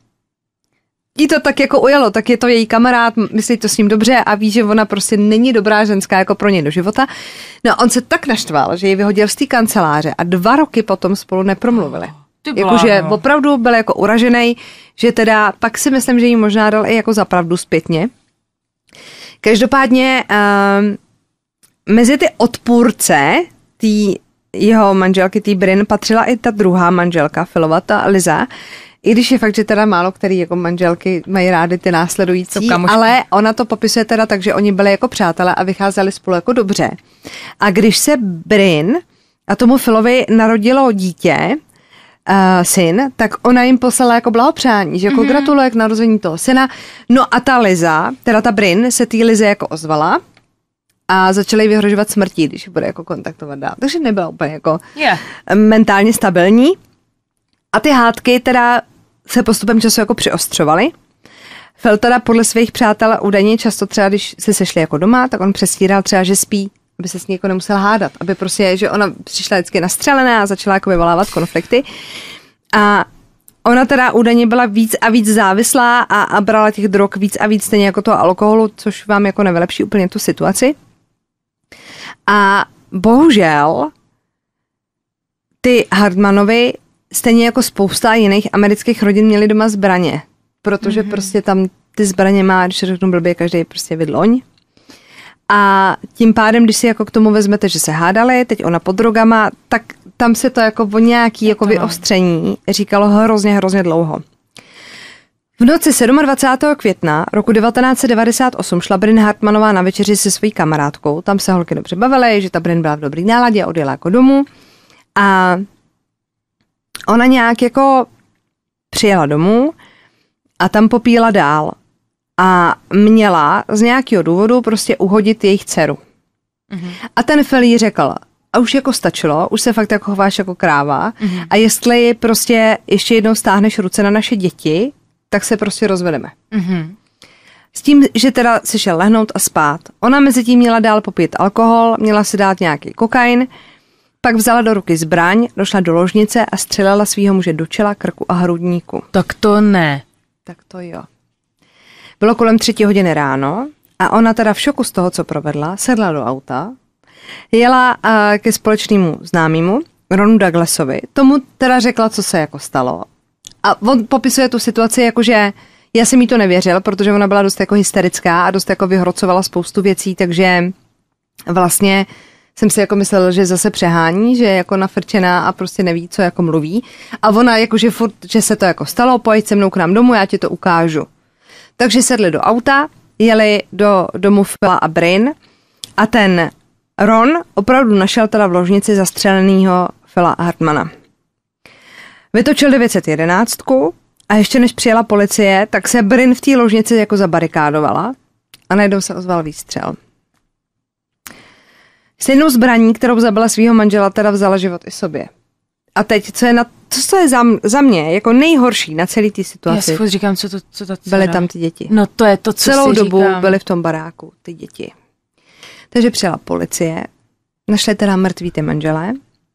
Jí to tak jako ujelo, tak je to její kamarád, myslí to s ním dobře a ví, že ona prostě není dobrá ženská jako pro něj do života. No a on se tak naštval, že ji vyhodil z té kanceláře a dva roky potom spolu nepromluvili. Jakože opravdu byl jako uražený, že teda pak si myslím, že jí možná dal i jako za pravdu zpětně. Každopádně um, mezi ty odpůrce tý jeho manželky, tý Bryn, patřila i ta druhá manželka Philova, ta Liza, i když je fakt, že teda málo který jako manželky mají rády ty následující, ale ona to popisuje teda tak, že oni byli jako přátelé a vycházeli spolu jako dobře. A když se Bryn a tomu Philovi narodilo dítě, Uh, syn, tak ona jim poslala jako blahopřání, že jako mm-hmm. gratuluje k narození toho syna. No a ta Liza, teda ta Bryn, se té Lize jako ozvala a začala jí vyhrožovat smrtí, když bude jako kontaktovat dál. Takže nebyla úplně jako yeah. mentálně stabilní. A ty hádky teda se postupem času jako přiostřovaly. Phil teda podle svých přátel údajně často třeba, když se sešli jako doma, tak on přestíral třeba, že spí, aby se s ní jako nemusela hádat, aby prostě, že ona přišla vždycky nastřelená a začala jako vyvolávat konflikty. A ona teda údajně byla víc a víc závislá a, a brala těch drog víc a víc stejně jako toho alkoholu, což vám jako nevylepší úplně tu situaci. A bohužel ty Hartmanovi stejně jako spousta jiných amerických rodin měli doma zbraně, protože mm-hmm. prostě tam ty zbraně má, když řeknu blbě, každý prostě vidloň. A tím pádem, když si jako k tomu vezmete, že se hádali, teď ona pod drogama, tak tam se to jako o nějaký jako vyostření říkalo hrozně, hrozně dlouho. V noci dvacátého sedmého května roku devatenáct set devadesát osm šla Bryn Hartmanová na večeři se svojí kamarádkou. Tam se holky dobře bavily, že ta Bryn byla v dobrý náladě a odjela jako domů. A ona nějak jako přijela domů a tam popíla dál a měla z nějakého důvodu prostě uhodit jejich dceru. Mm-hmm. A ten Phil jí řekl, a už jako stačilo, už se fakt jako chováš jako kráva mm-hmm. a jestli prostě ještě jednou stáhneš ruce na naše děti, tak se prostě rozvedeme. Mm-hmm. S tím, že teda si šel lehnout a spát. Ona mezi tím měla dál popít alkohol, měla si dát nějaký kokain, pak vzala do ruky zbraň, došla do ložnice a střelila svého muže do čela, krku a hrudníku. Tak to ne. Tak to jo. Bylo kolem třetí hodiny ráno a ona teda v šoku z toho, co provedla, sedla do auta, jela uh, ke společnému známému, Ronu Douglasovi. Tomu teda řekla, co se jako stalo. A on popisuje tu situaci jako, že já jsem jí to nevěřil, protože ona byla dost jako hysterická a dost jako vyhrocovala spoustu věcí, takže vlastně jsem si jako myslel, že zase přehání, že je jako nafrčená a prostě neví, co jako mluví. A ona jako, že furt, že se to jako stalo, pojď se mnou k nám domů, já ti to ukážu. Takže sedli do auta, jeli do domu Phila a Bryn a ten Ron opravdu našel teda v ložnici zastřelenýho Phila Hartmana. Vytočil devět set jedenáct a ještě než přijela policie, tak se Bryn v té ložnici jako zabarikádovala a najednou se ozval výstřel. Stejnou zbraní, kterou zabila svého manžela, teda vzala život i sobě. A teď, co je, na, co je za, za mě jako nejhorší na celé té situaci? Já si říkám, co to, co to byly tam ty děti. No to je to, co celou si dobu říkám. Byly v tom baráku ty děti. Takže přijela policie, našli teda mrtví ty manželé,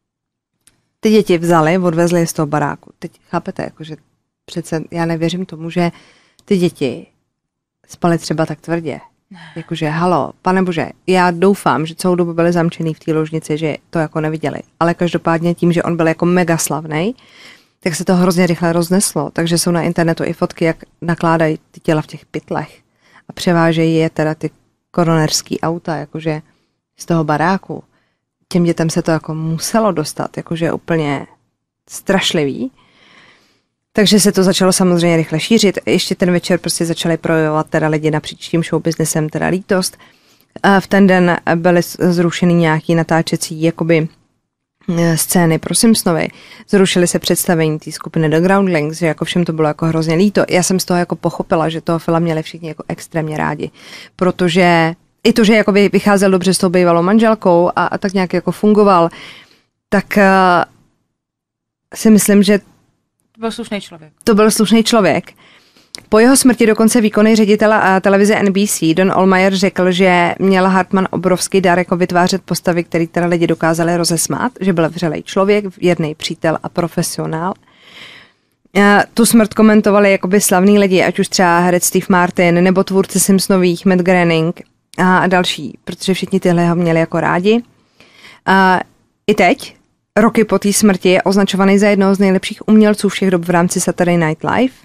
ty děti vzali, odvezli je z toho baráku. Teď chápete, jakože přece já nevěřím tomu, že ty děti spaly třeba tak tvrdě. Jakože, halo, pane bože, já doufám, že celou dobu byli zamčený v té ložnici, že to jako neviděli. Ale každopádně tím, že on byl jako mega slavnej, tak se to hrozně rychle rozneslo. Takže jsou na internetu i fotky, jak nakládají ty těla v těch pytlech a převážejí je teda ty koronerský auta, jakože z toho baráku. Těm dětem se to jako muselo dostat, jakože úplně strašlivý. Takže se to začalo samozřejmě rychle šířit. Ještě ten večer prostě začali projevovat teda lidi napříč tím showbiznesem teda lítost. A v ten den byly zrušeny nějaký natáčecí jakoby scény pro Simpsonovi. Zrušily se představení té skupiny The Groundlings, že jako všem to bylo jako hrozně líto. Já jsem z toho jako pochopila, že toho Phila měli všichni jako extrémně rádi, protože i to, že jako vycházel dobře s tou bývalou manželkou a, a tak nějak jako fungoval, tak uh, si myslím, že to byl slušný člověk. To byl slušný člověk. Po jeho smrti dokonce výkonný ředitel televize N B C Don Ohlmeyer řekl, že měl Hartman obrovský dar jako vytvářet postavy, které teda lidi dokázali rozesmát, že byl vřelej člověk, věrný přítel a profesionál. Tu smrt komentovali jakoby slavní lidi, ať už třeba herec Steve Martin nebo tvůrce Simpsonových Matt Groening a další, protože všichni tyhle ho měli jako rádi. A i teď, roky po té smrti, je označovaný za jednoho z nejlepších umělců všech dob v rámci Saturday Night Live.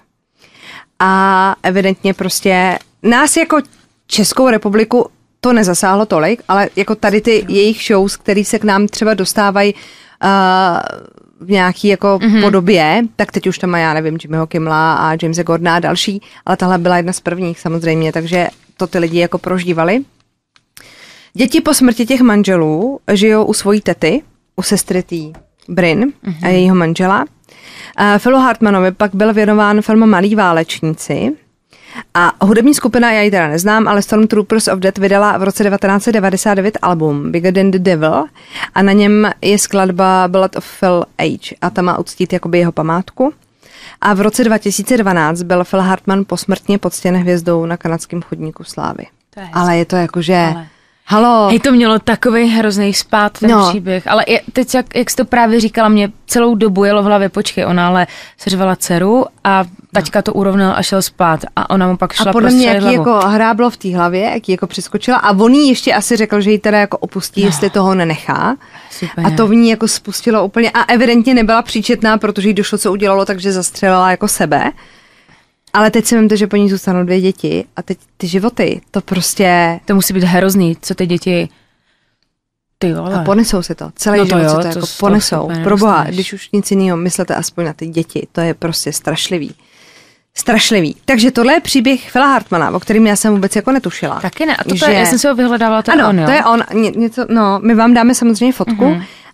A evidentně prostě nás jako Českou republiku to nezasáhlo tolik, ale jako tady ty jejich shows, které se k nám třeba dostávají uh, v nějaký jako mm-hmm. podobě, tak teď už tam má, já nevím, Jimmyho Kimmela a Jamesa Gordona a další, ale tahle byla jedna z prvních samozřejmě, takže to ty lidi jako prožívali. Děti po smrti těch manželů žijou u svojí tety, u sestry tý Bryn mm-hmm. a jejího manžela. Uh, Philu Hartmanovi pak byl věnován film Malí válečníci a hudební skupina, já ji teda neznám, ale Stormtroopers of Death vydala v roce devatenáct set devadesát devět album Bigger Than the Devil a na něm je skladba Blood of Phil H. a ta má uctít jakoby jeho památku. A v roce dva tisíce dvanáct byl Phil Hartman posmrtně poctěn hvězdou na kanadském chodníku slávy. To je ale je to jakože... Ale... Halo. Hej, to mělo takový hrozný spát, ten no. příběh, ale je, teď, jak, jak jsi to právě říkala, mě celou dobu jelo v hlavě, počkej, ona ale seřvala dceru a taťka no. to urovnal a šel spát a ona mu pak šla a podle mě, jaký hlavu. jako hráblo v té hlavě, jak ji jako přeskočila a on jí ještě asi řekl, že ji teda jako opustí, no. jestli toho nenechá. Super. A to v ní jako spustilo úplně a evidentně nebyla příčetná, protože jí došlo, co udělalo, takže zastřelila jako sebe. Ale teď si vemte, že po ní zůstanou dvě děti a teď ty životy, to prostě... To musí být hrozný, co ty děti... Ty vole. A ponesou si to, celý no to život jo, si to, to jako to ponesou. Proboha, když už nic jiného, myslete aspoň na ty děti, to je prostě strašlivý. Strašlivý. Takže tohle je příběh Phila Hartmana, o kterým já jsem vůbec jako netušila. Taky ne, a to že... je, já jsem si ho vyhledávala, to ano, je on, jo? to je on, ně, něco, no, my vám dáme samozřejmě fotku, mm-hmm.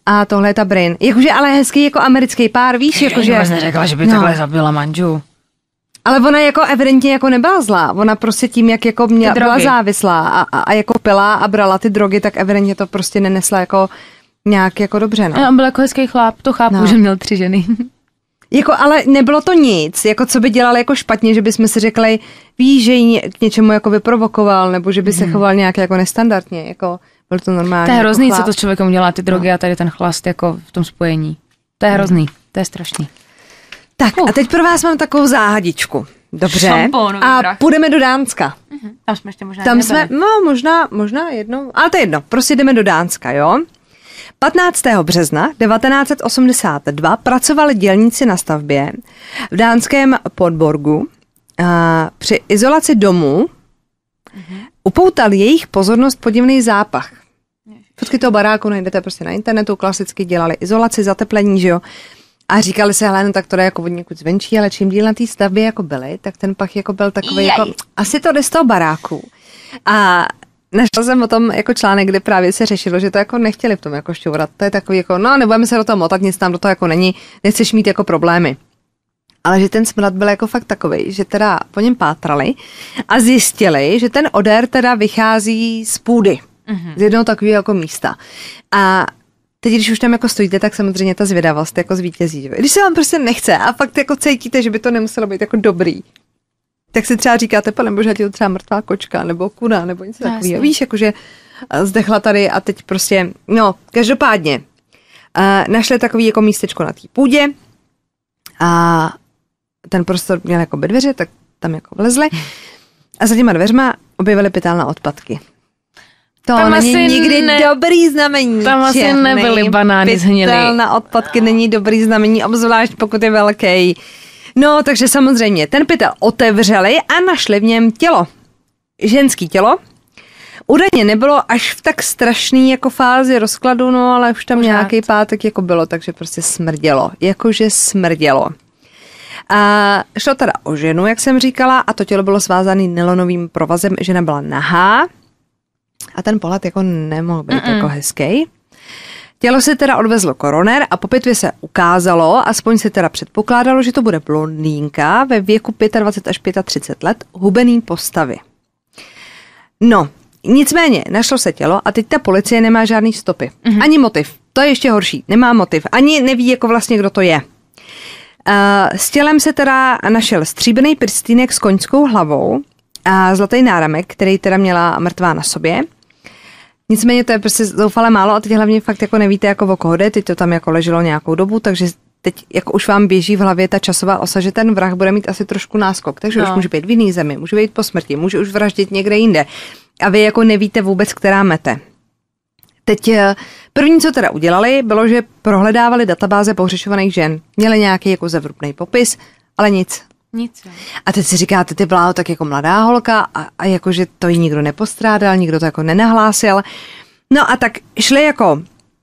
a tohle je ta Bryn. Jakože ale hezký jako americký pár, víš, jakože... Já neřekla, že by no. takhle zabila manžu. Ale ona jako evidentně jako nebyla zlá. Ona prostě tím, jak jako měla, byla závislá a, a, a jako pila a brala ty drogy, tak evidentně to prostě nenesla jako nějak jako dobře, no. A on byl jako hezký chlap, to chápu, no. Že měl tři ženy. Jako, ale nebylo to nic, jako co by dělal jako špatně, že bychom si řekli, víš, že ji k něčemu jako vyprovokoval, nebo že by se choval nějak jako nestandardně, jako byl to normálně. To je hrozný, jako co to s člověkem dělá, ty drogy no. A tady ten chlast jako v tom spojení. To je hrozný, hmm. To je strašný. Tak uh. a teď pro vás mám takovou záhadičku. Dobře. Šampónový a vrah. Půjdeme do Dánska. Uh-huh. Tam jsme ještě možná Tam jsme, no možná, možná jednou, ale to je jedno, prostě jdeme do Dánska, jo. patnáctého března devatenáct set osmdesát dva pracovali dělníci na stavbě v dánském Podborgu. A při izolaci domu uh-huh. upoutal jejich pozornost podivný zápach. Fotky toho baráku najdete prostě na internetu, klasicky dělali izolaci, zateplení, že jo. A říkali se, hele, no tak to je jako od někud zvenčí, ale čím díl na té stavbě jako byli, tak ten pach jako byl takový, Jej. jako, asi to jde z toho baráku. A našla jsem o tom jako článek, kde právě se řešilo, že to jako nechtěli v tom jako šťourat. To je takový jako, no nebudeme se do toho motat, nic tam do toho jako není, nechceš mít jako problémy. Ale že ten smrad byl jako fakt takovej, že teda po něm pátrali a zjistili, že ten odér teda vychází z půdy. Mm-hmm. Z jednoho takového jako místa. A teď, když už tam jako stojíte, tak samozřejmě ta zvědavost jako zvítězí. Že? Když se vám prostě nechce a fakt jako cítíte, že by to nemuselo být jako dobrý, tak si třeba říkáte, pane bože, je to třeba mrtvá kočka, nebo kuna, nebo něco takového. Víš, jakože zdechla tady a teď prostě, no, každopádně uh, našli takový jako místečko na té půdě a ten prostor měl jako by dveře, tak tam jako vlezli a za těma dveřma objevili pytelné odpadky. To tam není nikdy ne, dobrý znamení. Tam asi černý, nebyly banány zhnilý. Pytel na odpadky není dobrý znamení, obzvlášť pokud je velký. No, takže samozřejmě ten pytel otevřeli a našli v něm tělo. Ženský tělo. Údajně nebylo až v tak strašný jako fázi rozkladu, no ale už tam Pořád. nějaký pátek jako bylo, takže prostě smrdělo. Jakože smrdělo. A šlo teda o ženu, jak jsem říkala, a to tělo bylo svázané nylonovým provazem, žena byla nahá a ten pohled jako nemohl být Mm-mm. jako hezký. Tělo se teda odvezlo koroner a po pitvě se ukázalo, aspoň se teda předpokládalo, že to bude blondýnka ve věku dvacet pět až třicet pět let, hubený postavy. No, nicméně, našlo se tělo a teď ta policie nemá žádný stopy. Mm-hmm. Ani motiv. To je ještě horší. Nemá motiv. Ani neví jako vlastně, kdo to je. Uh, s tělem se teda našel stříbrný prstýnek s koňskou hlavou a zlatý náramek, který teda měla mrtvá na sobě. Nicméně to je prostě zoufale málo a teď hlavně fakt jako nevíte, jako o koho jde, teď to tam jako leželo nějakou dobu, takže teď jako už vám běží v hlavě ta časová osa, že ten vrah bude mít asi trošku náskok, takže no. už může být v jiný zemi, může být po smrti, může už vraždit někde jinde a vy jako nevíte vůbec, která mete. Teď první, co teda udělali, bylo, že prohledávali databáze pohřešovaných žen. Měli nějaký jako zevrubný popis, ale nic. Nic. A teď si říkáte, ty bláho, tak jako mladá holka a, a jakože to jí nikdo nepostrádal, nikdo to jako nenahlásil. No a tak šli jako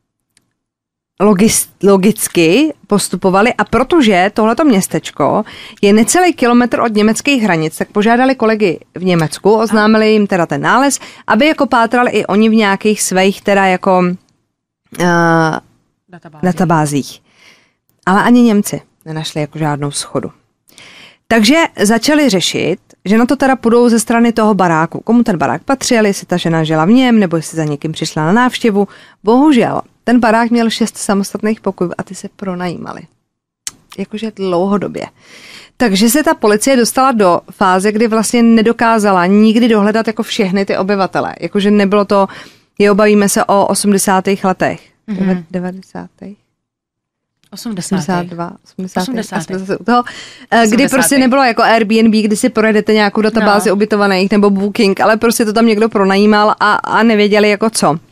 logis, logicky postupovali a protože tohleto městečko je necelý kilometr od německých hranic, tak požádali kolegy v Německu, oznámili jim teda ten nález, aby jako pátrali i oni v nějakých svých teda jako uh, Databázi. databázích. Ale ani Němci nenašli jako žádnou schodu. Takže začali řešit, že na to teda půjdou ze strany toho baráku. Komu ten barák patřil, jestli ta žena žila v něm, nebo jestli za někým přišla na návštěvu. Bohužel, ten barák měl šest samostatných pokojů a ty se pronajímaly. Jakože dlouhodobě. Takže se ta policie dostala do fáze, kdy vlastně nedokázala nikdy dohledat jako všechny ty obyvatele. Jakože nebylo to, jo, bavíme se o osmdesátých letech. Mm-hmm. devadesátých osmdesát dva, osmdesát, osmdesát. Toho, kdy prostě nebylo jako Airbnb, kdy si projedete nějakou databázi no. ubytovaných nebo Booking, ale prostě to tam někdo pronajímal a, a nevěděli jako co. Uh,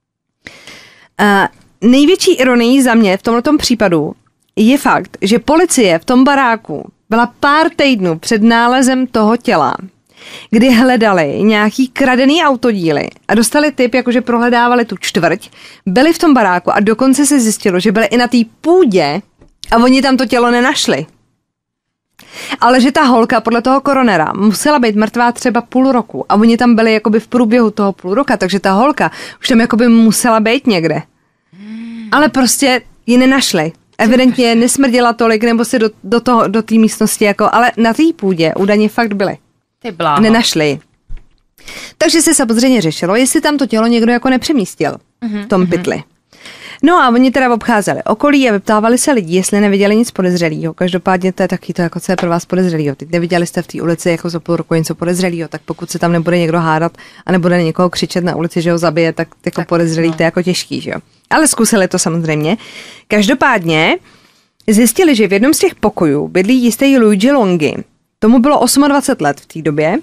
největší ironií za mě v tomhletom případu je fakt, že policie v tom baráku byla pár týdnů před nálezem toho těla, kdy hledali nějaký kradený autodíly a dostali tip, jakože prohledávali tu čtvrť, byli v tom baráku a dokonce se zjistilo, že byli i na té půdě a oni tam to tělo nenašli. Ale že ta holka podle toho koronera musela být mrtvá třeba půl roku a oni tam byli jakoby v průběhu toho půl roka, takže ta holka už tam jakoby musela být někde. Ale prostě ji nenašli. Evidentně nesmrděla tolik, nebo si do, do toho, do té místnosti, jako, ale na té půdě údajně fakt byly. Ty bláho. Nenašli. Takže se samozřejmě řešilo, jestli tam to tělo někdo jako nepřemístil v tom pytli. No a oni teda obcházeli okolí a vyptávali se lidí, jestli neviděli nic podezřelého. Každopádně to je taky to, jako co je pro vás podezřelého. Teď neviděli jste v té ulici jako za půl roku něco podezřelého, tak pokud se tam nebude někdo hádat a nebude někoho křičet na ulici, že ho zabije, tak jako tak, podezřelý no. To je jako těžký, že jo. Ale zkusili to samozřejmě. Každopádně zjistili, že v jednom z těch pokojů bydlí jistý Luigi Longhi. Tomu bylo dvacet osm let v té době.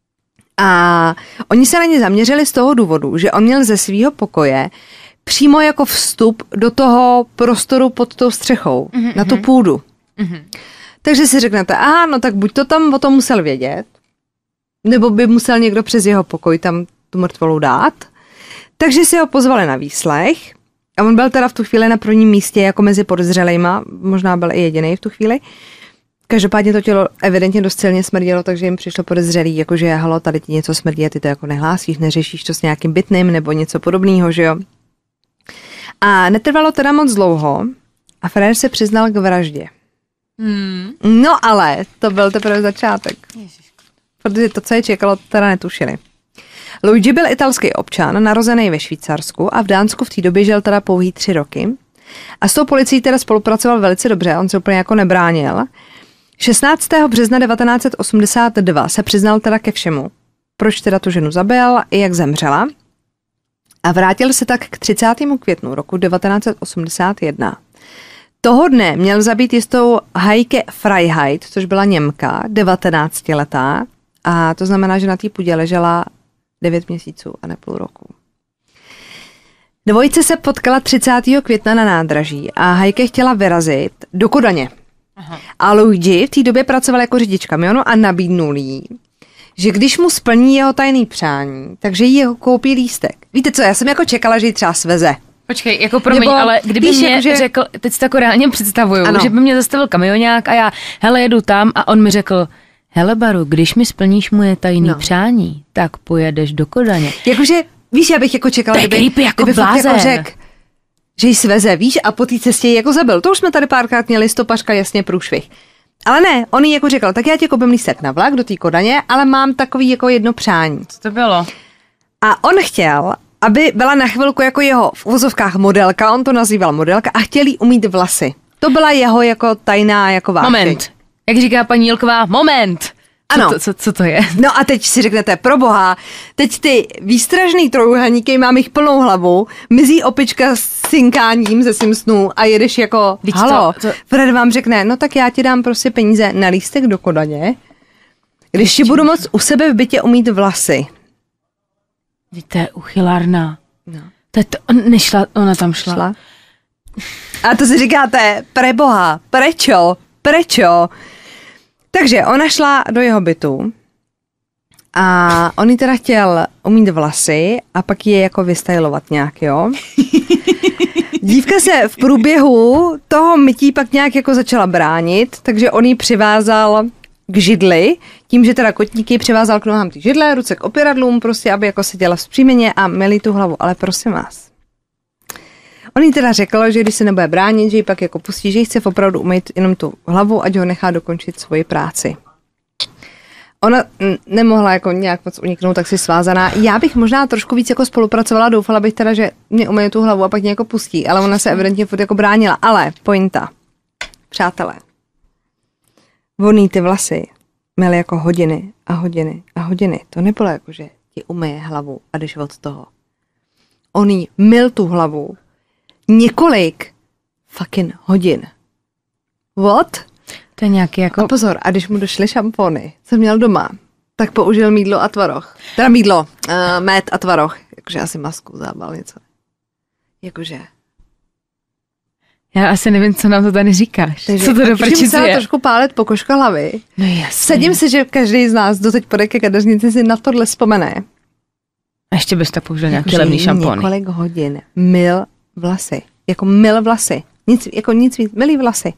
A oni se na ně zaměřili z toho důvodu, že on měl ze svého pokoje přímo jako vstup do toho prostoru pod tou střechou, mm-hmm. na tu půdu. Mm-hmm. Takže si řeknete, aha, no tak buď to tam o tom musel vědět, nebo by musel někdo přes jeho pokoj tam tu mrtvolu dát. Takže si ho pozvali na výslech a on byl teda v tu chvíli na prvním místě jako mezi podezřelejma, možná byl i jediný v tu chvíli. Každopádně to tělo evidentně dost silně smrdělo, takže jim přišlo podezřelý, jakože halo, tady ti něco smrdí a ty to jako nehlásíš, neřešíš to s nějakým bytným nebo něco podobného, že jo. A netrvalo teda moc dlouho a Frér se přiznal k vraždě. Hmm. No ale to byl teprve začátek. Ježiš. Protože to, co je čekalo, teda netušili. Luigi byl italský občan, narozený ve Švýcarsku a v Dánsku v té době žil teda pouhý tři roky. A s tou policií teda spolupracoval velice dobře, on se úplně jako nebránil. šestnáctého března devatenáct set osmdesát dva se přiznal teda ke všemu. Proč teda tu ženu zabil i jak zemřela. A vrátil se tak k třicátému květnu roku devatenáct set osmdesát jedna. Toho dne měl zabít jistou Heike Freiheit, což byla Němka, devatenáctiletá, a to znamená, že na té půdě ležela devět měsíců a ne půl roku. Dvojice se potkala třicátého května na nádraží a Heike chtěla vyrazit do Kodaně. Aha. A Luigi v té době pracoval jako řidič kamionu a nabídnul jí, že když mu splní jeho tajný přání, takže jí jeho koupí lístek. Víte co, já jsem jako čekala, že ji třeba sveze. Počkej, jako promiň, Nebo, ale kdyby víš, mě jako, že... řekl, teď si to jako reálně představuju, ano. Že by mě zastavil kamionák a já, hele, jedu tam a on mi řekl, hele Baru, když mi splníš moje tajný no. přání, tak pojedeš do Kodaně. Jakože, víš, já bych jako čekala, kdyby, kdyby, jako kdyby fakt jako řekl, že ji sveze, víš, a po té cestě ji jako zabil. To už jsme tady párkrát měli, stopařka, jasně průšvih. Ale ne, on jí jako řekl, tak já ti koupím lístek na vlak do té Kodaně, ale mám takový jako jedno přání. Co to bylo? A on chtěl, aby byla na chvilku jako jeho v uvozovkách modelka, on to nazýval modelka, a chtěl jí umýt vlasy. To byla jeho jako tajná jako vášeň. Moment, jak říká paní Jilková, moment. Co ano. To, co, co to je? No a teď si řeknete, proboha, teď ty výstražný trojuhelníky, mám jich plnou hlavu, mizí opička s synkáním ze Simpsonů a jedeš jako, víš halo, to, to... Fred vám řekne, no tak já ti dám prostě peníze na lístek do Kodaně, když ti budu moct u sebe v bytě umýt vlasy. Víte, uchylárna. No. To je to, nešla, ona tam šla. šla. A to si říkáte, preboha, prečo, prečo? Takže ona šla do jeho bytu a on jí teda chtěl umýt vlasy a pak je jako vystylovat nějak, jo. Dívka se v průběhu toho mytí pak nějak jako začala bránit, takže on jí přivázal k židli, tím, že teda kotníky přivázal k nohám ty židle, ruce k opěradlům, prostě, aby jako seděla vzpřímeně a myli tu hlavu, ale prosím vás. On jí teda řekl, že když se nebude bránit, že ji pak jako pustí, že jí chce opravdu umýt jenom tu hlavu, ať ho nechá dokončit svoji práci. Ona nemohla jako nějak moc uniknout, tak si svázaná. Já bych možná trošku víc jako spolupracovala, doufala bych teda, že mě umyje tu hlavu a pak mě jako pustí, ale ona se evidentně furt jako bránila. Ale pointa, přátelé, voný ty vlasy měly jako hodiny a hodiny a hodiny. To nebylo jako, že ti umyje hlavu a jdeš od toho. On jí myl tu hlavu několik fucking hodin. What? To je nějaký jako... A pozor, a když mu došly šampony, co měl doma, tak použil mýdlo a tvaroh. Teda mýdlo, uh, med a tvaroh. Jakože asi masku zábal něco. Jakože. Já asi nevím, co nám to tady říkáš. Takže, co to do prčice je? Musela trošku pálet pokožka hlavy. No jasně. Vsadím si, že každý z nás doteď půjde ke kadeřnici si na tohle vzpomene. A ještě bys tak použil nějaký levný šampony. Několik hodin myl vlasy. Jako myl vlasy. Nic, jako nic víc. Mylý vlasy.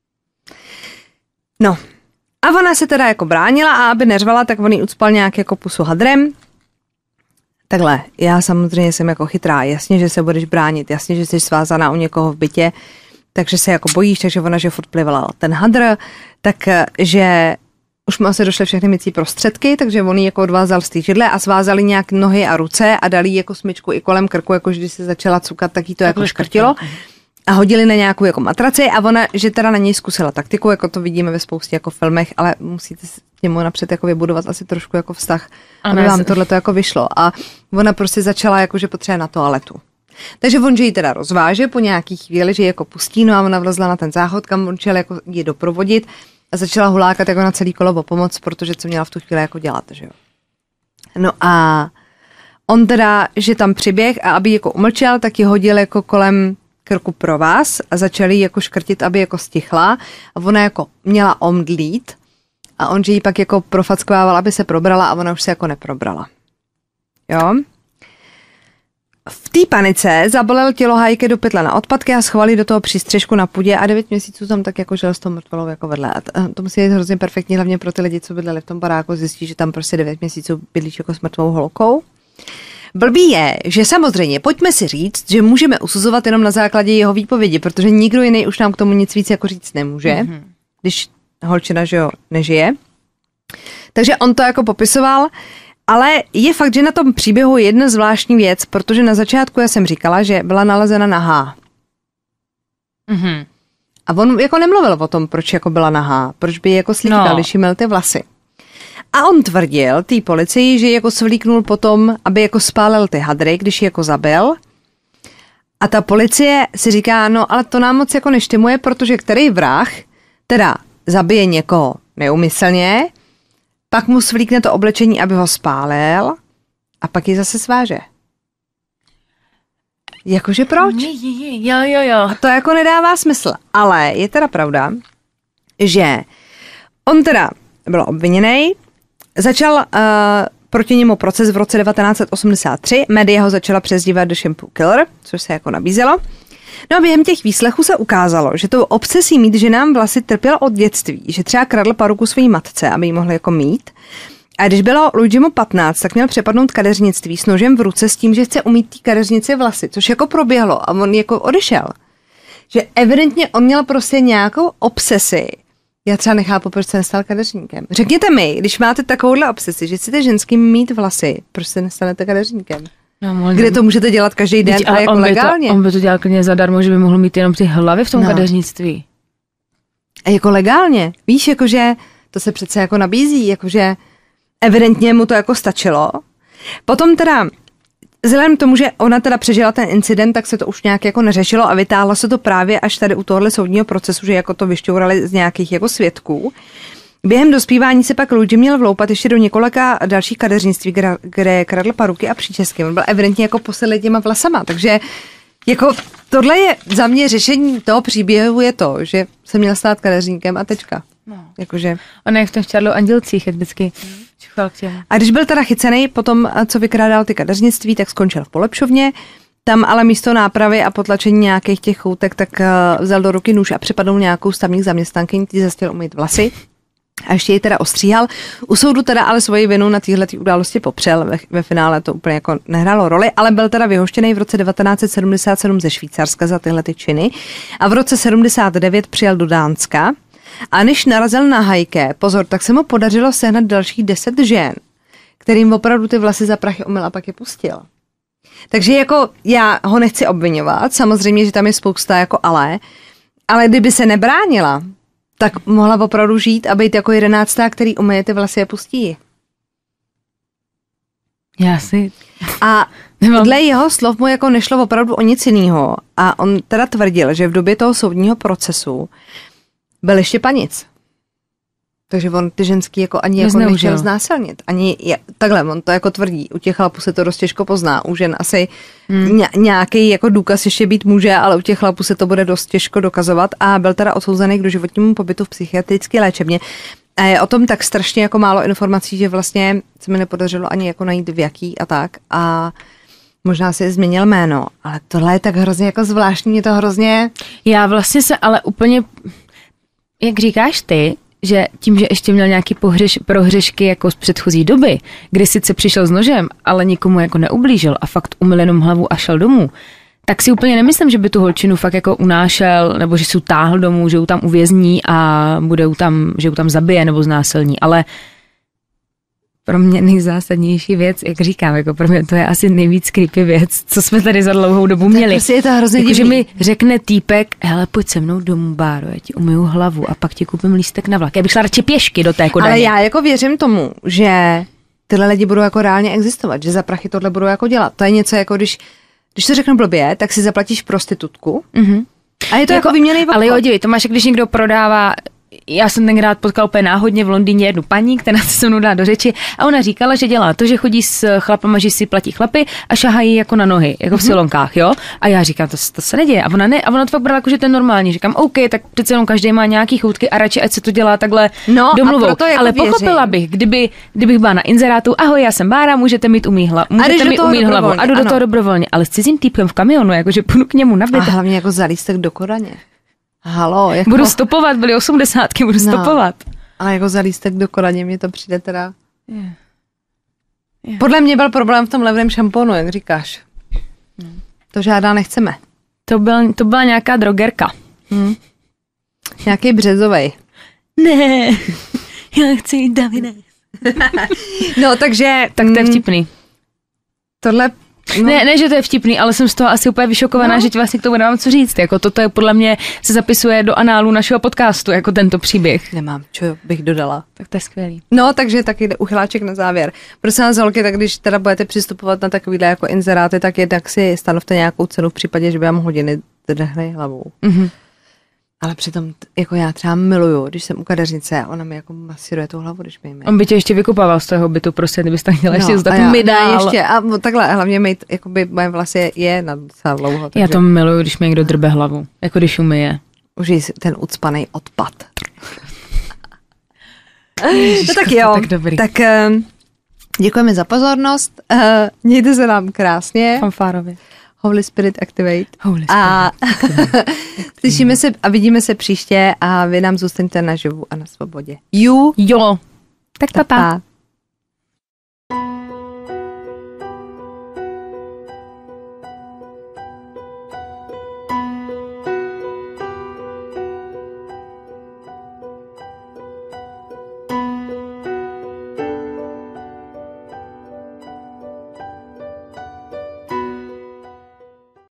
No. A ona se teda jako bránila a aby neřvala, tak on jí ucpal nějak jako pusu hadrem. Takhle, já samozřejmě jsem jako chytrá, jasně, že se budeš bránit, jasně, že jsi svázaná u někoho v bytě, takže se jako bojíš, takže ona, že furt plivala ten hadr, takže už mu asi došly všechny mycí prostředky, takže on ji jako odvázal z té židle a svázali nějak nohy a ruce a dali jí jako smyčku i kolem krku, jako když se začala cukat, tak jí to jako škrtilo. A hodili na nějakou jako matraci a ona, že teda na něj zkusila taktiku, jako to vidíme ve spoustě jako filmech, ale musíte s němu napřed jako vybudovat asi trošku jako vztah, a aby vám tohle to jako vyšlo. A ona prostě začala jako, že potřebuje na toaletu. Takže on, že ji teda rozváže po nějaký chvíli, že ji jako pustí, no a ona vlezla na ten záchod, kam on chtěl jako ji doprovodit a začala hulákat jako na celý kolo o pomoc, protože co měla v tu chvíli jako dělat, že jo. No a on teda, že tam přiběh a aby jako umlčel, tak ji hodil jako kolem krku pro vás a začali jako škrtit, aby jako stichla a ona jako měla omdlít a on, že ji pak jako profackovával, aby se probrala a ona už se jako neprobrala. Jo? V té panice zabolel tělo Hajke do pytle na odpadky a schovali do toho přístřežku na půdě a devět měsíců tam tak jako žil s tou mrtvolou jako vedle. A to musí být hrozně perfektní, hlavně pro ty lidi, co bydleli v tom baráku, zjistí, že tam prostě devět měsíců bydlíš jako s mrtvou holkou. Blbý je, že samozřejmě, pojďme si říct, že můžeme usuzovat jenom na základě jeho výpovědi, protože nikdo jiný už nám k tomu nic víc jako říct nemůže, mm-hmm. když holčina, že jo, nežije. Takže on to jako popisoval, ale je fakt, že na tom příběhu je jedna zvláštní věc, protože na začátku já jsem říkala, že byla nalezena nahá. Mm-hmm. A on jako nemluvil o tom, proč jako byla nahá, proč by jako slíkal, no. když jí měl ty vlasy. A on tvrdil té policii, že jako svlíknul potom, aby jako spálil ty hadry, když ji jako zabil. A ta policie si říká, no ale to nám moc jako neštimuje, protože který vrah teda zabije někoho neumyslně, pak mu svlíkne to oblečení, aby ho spálil a pak ji zase sváže. Jakože proč? Jo, jo, jo. A to jako nedává smysl. Ale je teda pravda, že on teda byl obviněný, začal uh, proti němu proces v roce devatenáct set osmdesát tři, média ho začala přezdívat The Shampoo Killer, což se jako nabízelo. No a během těch výslechů se ukázalo, že tou obsesí mít ženám vlasy trpěl od dětství, že třeba kradl paruku své matce, aby ji mohli jako mít. A když bylo Luigimu patnáct, tak měl přepadnout kadeřnictví s nožem v ruce s tím, že chce umýt té kadeřnici vlasy, což jako proběhlo a on jako odešel. Že evidentně on měl prostě nějakou obsesi. Já třeba nechápu, proč se nestal kadeřníkem. Řekněte mi, když máte takovouhle obsesi, že chcete ženským mít vlasy, proč se nestanete kadeřníkem? No, kde to můžete dělat každý den a jako on legálně? To, on by to dělal klidně zadarmo, že by mohl mít jenom ty hlavy v tom no. kadeřnictví. A jako legálně. Víš, jakože to se přece jako nabízí, jakože evidentně mu to jako stačilo. Potom teda, vzhledem k tomu, že ona teda přežila ten incident, tak se to už nějak jako neřešilo a vytáhlo se to právě až tady u tohohle soudního procesu, že jako to vyšťourali z nějakých jako svědků. Během dospívání se pak Luigi měl vloupat ještě do několika dalších kadeřnictví, kde, kde kradl paruky a příčesky. On byl evidentně jako posedlý těma vlasama, takže jako tohle je za mě řešení toho příběhu je to, že se měl stát kadeřníkem a tečka. No. Jakože. On je v tom v Charlie Andělcích, jak vždycky čuchal k těmu. A když byl teda chycený potom, co vykrádal ty kadeřnictví, tak skončil v polepšovně. Tam ale místo nápravy a potlačení nějakých těch choutek, tak vzal do ruky nůž a připadnul nějakou stavních zaměstnankyní, který zase chtěl umýt vlasy. A ještě ji teda ostříhal. U soudu teda ale svoji vinu na téhle události popřel. Ve, ve finále to úplně jako nehrálo roli, ale byl teda vyhoštěný v roce devatenáct set sedmdesát sedm ze Švýcarska za tyhle ty činy a v roce sedmdesát devět přijel do Dánska. A než narazil na Hajke, pozor, tak se mu podařilo sehnat dalších deset žen, kterým opravdu ty vlasy za prachy umyl a pak je pustil. Takže jako já ho nechci obvinovat, samozřejmě, že tam je spousta jako ale, ale kdyby se nebránila, tak mohla opravdu žít a být jako jedenáctá, který umyje ty vlasy a pustí. Já si... A dle jeho slov mu jako nešlo opravdu o nic jiného. A on teda tvrdil, že v době toho soudního procesu byl ještě panic. Takže on ty ženský jako ani jako nechtěl znásilnit. Ani, takhle, on to jako tvrdí. U těch chlapů se to dost těžko pozná. U žen asi hmm. nějaký jako důkaz ještě být může, ale u těch chlapů se to bude dost těžko dokazovat. A byl teda odsouzený k doživotnímu pobytu v psychiatrické léčebně. A je o tom tak strašně jako málo informací, že vlastně se mi nepodařilo ani jako najít v jaký a tak. A možná si změnil jméno. Ale tohle je tak hrozně jako zvláštní, je to hrozně... Já vlastně se ale úplně... Jak říkáš ty, že tím, že ještě měl nějaký pohřeš, prohřešky jako z předchozí doby, kdy sice přišel s nožem, ale nikomu jako neublížil a fakt umyl jenom hlavu a šel domů, tak si úplně nemyslím, že by tu holčinu fakt jako unášel, nebo že si ji táhl domů, že ji tam uvězní a bude ju tam, že ji tam zabije nebo znásilní, ale pro mě nejzásadnější věc, jak říkám, jako pro mě to je asi nejvíc creepy věc, co jsme tady za dlouhou dobu měli. Prostě je to hrozně jako, že mi řekne týpek, hele, pojď se mnou domů, Báro, já ti umyju hlavu a pak ti koupím lístek na vlak. Já bych šla radši pěšky do té Kodaně. Ale já jako věřím tomu, že tyhle lidi budou jako reálně existovat, že za prachy tohle budou jako dělat. To je něco jako, když, když to řeknu blbě, tak si zaplatíš prostitutku mm-hmm. a je to jako, jako výměnný obchod. Ale jo, dívej, to máš, když někdo prodává. Já jsem tenkrát potkal úplně náhodně v Londýně jednu paní, která se se mnou dala do řeči a ona říkala, že dělá to, že chodí s chlapama, že si platí chlapy a šahají jako na nohy, jako v silonkách, jo? A já říkám, to, to se neděje. A ona ne, a ona to fakt brala jako, že to je normální. Říkám, OK, tak přece jenom každý má nějaký choutky a radši, ať se to dělá takhle no, domluvou. Jako ale věřím. Pochopila bych, kdyby, kdybych byla na inzerátu, ahoj, já jsem Bára, můžete mít umý hlavu, můžete mi umít hlavu a jdu do toho dobrovolně, ale s cizím týpkem v kamionu, jakože půjdu k němu nabít. A hlavně jako za lístek do Kodaně. Halo, jako... Budu stopovat, byly osmdesátky, budu no, stopovat. Ale jako za lístek do Kodaně mě to přijde teda... Yeah. Yeah. Podle mě byl problém v tom levném šamponu, jak říkáš. No. To žádná nechceme. To, byl, to byla nějaká drogerka. Hmm. Nějaký březovej. Ne, já chci jít Davide. No, takže... Tak to je vtipný. Tohle... No. Ne, ne, že to je vtipný, ale jsem z toho asi úplně vyšokovaná, no. Že ti vlastně k tomu nemám co říct. Jako toto je podle mě se zapisuje do análu našeho podcastu, jako tento příběh. Nemám, čo bych dodala. Tak to je skvělý. No, takže taky uchyláček na závěr. Prosím vás, holky, tak když teda budete přistupovat na takovýhle jako inzeráty, tak jednak si stanovte nějakou cenu v případě, že by vám hodiny drhly hlavou. Mm-hmm. Ale přitom, jako já třeba miluju, když jsem u kadeřnice a ona mi jako masíruje tu hlavu, když mi jme. On by tě ještě vykopával z toho bytu, prostě, kdybys tak chtěla ještě no, zdat mi dál. ještě, a takhle, hlavně mít, jakoby moje vlasy je na docela dlouho. Takže... Já to miluju, když mi někdo drbe hlavu, jako když umyje. Užij si ten ucpanej odpad. Ježiško, no tak jo, tak, dobrý. tak uh, děkujeme za pozornost, uh, mějte se nám krásně. Fanfárově. Holy Spirit Activate. Holy Spirit a slyšíme se a vidíme se příště a vy nám zůstaňte naživu a na svobodě. You. Jo. Tak pa, pa. pa.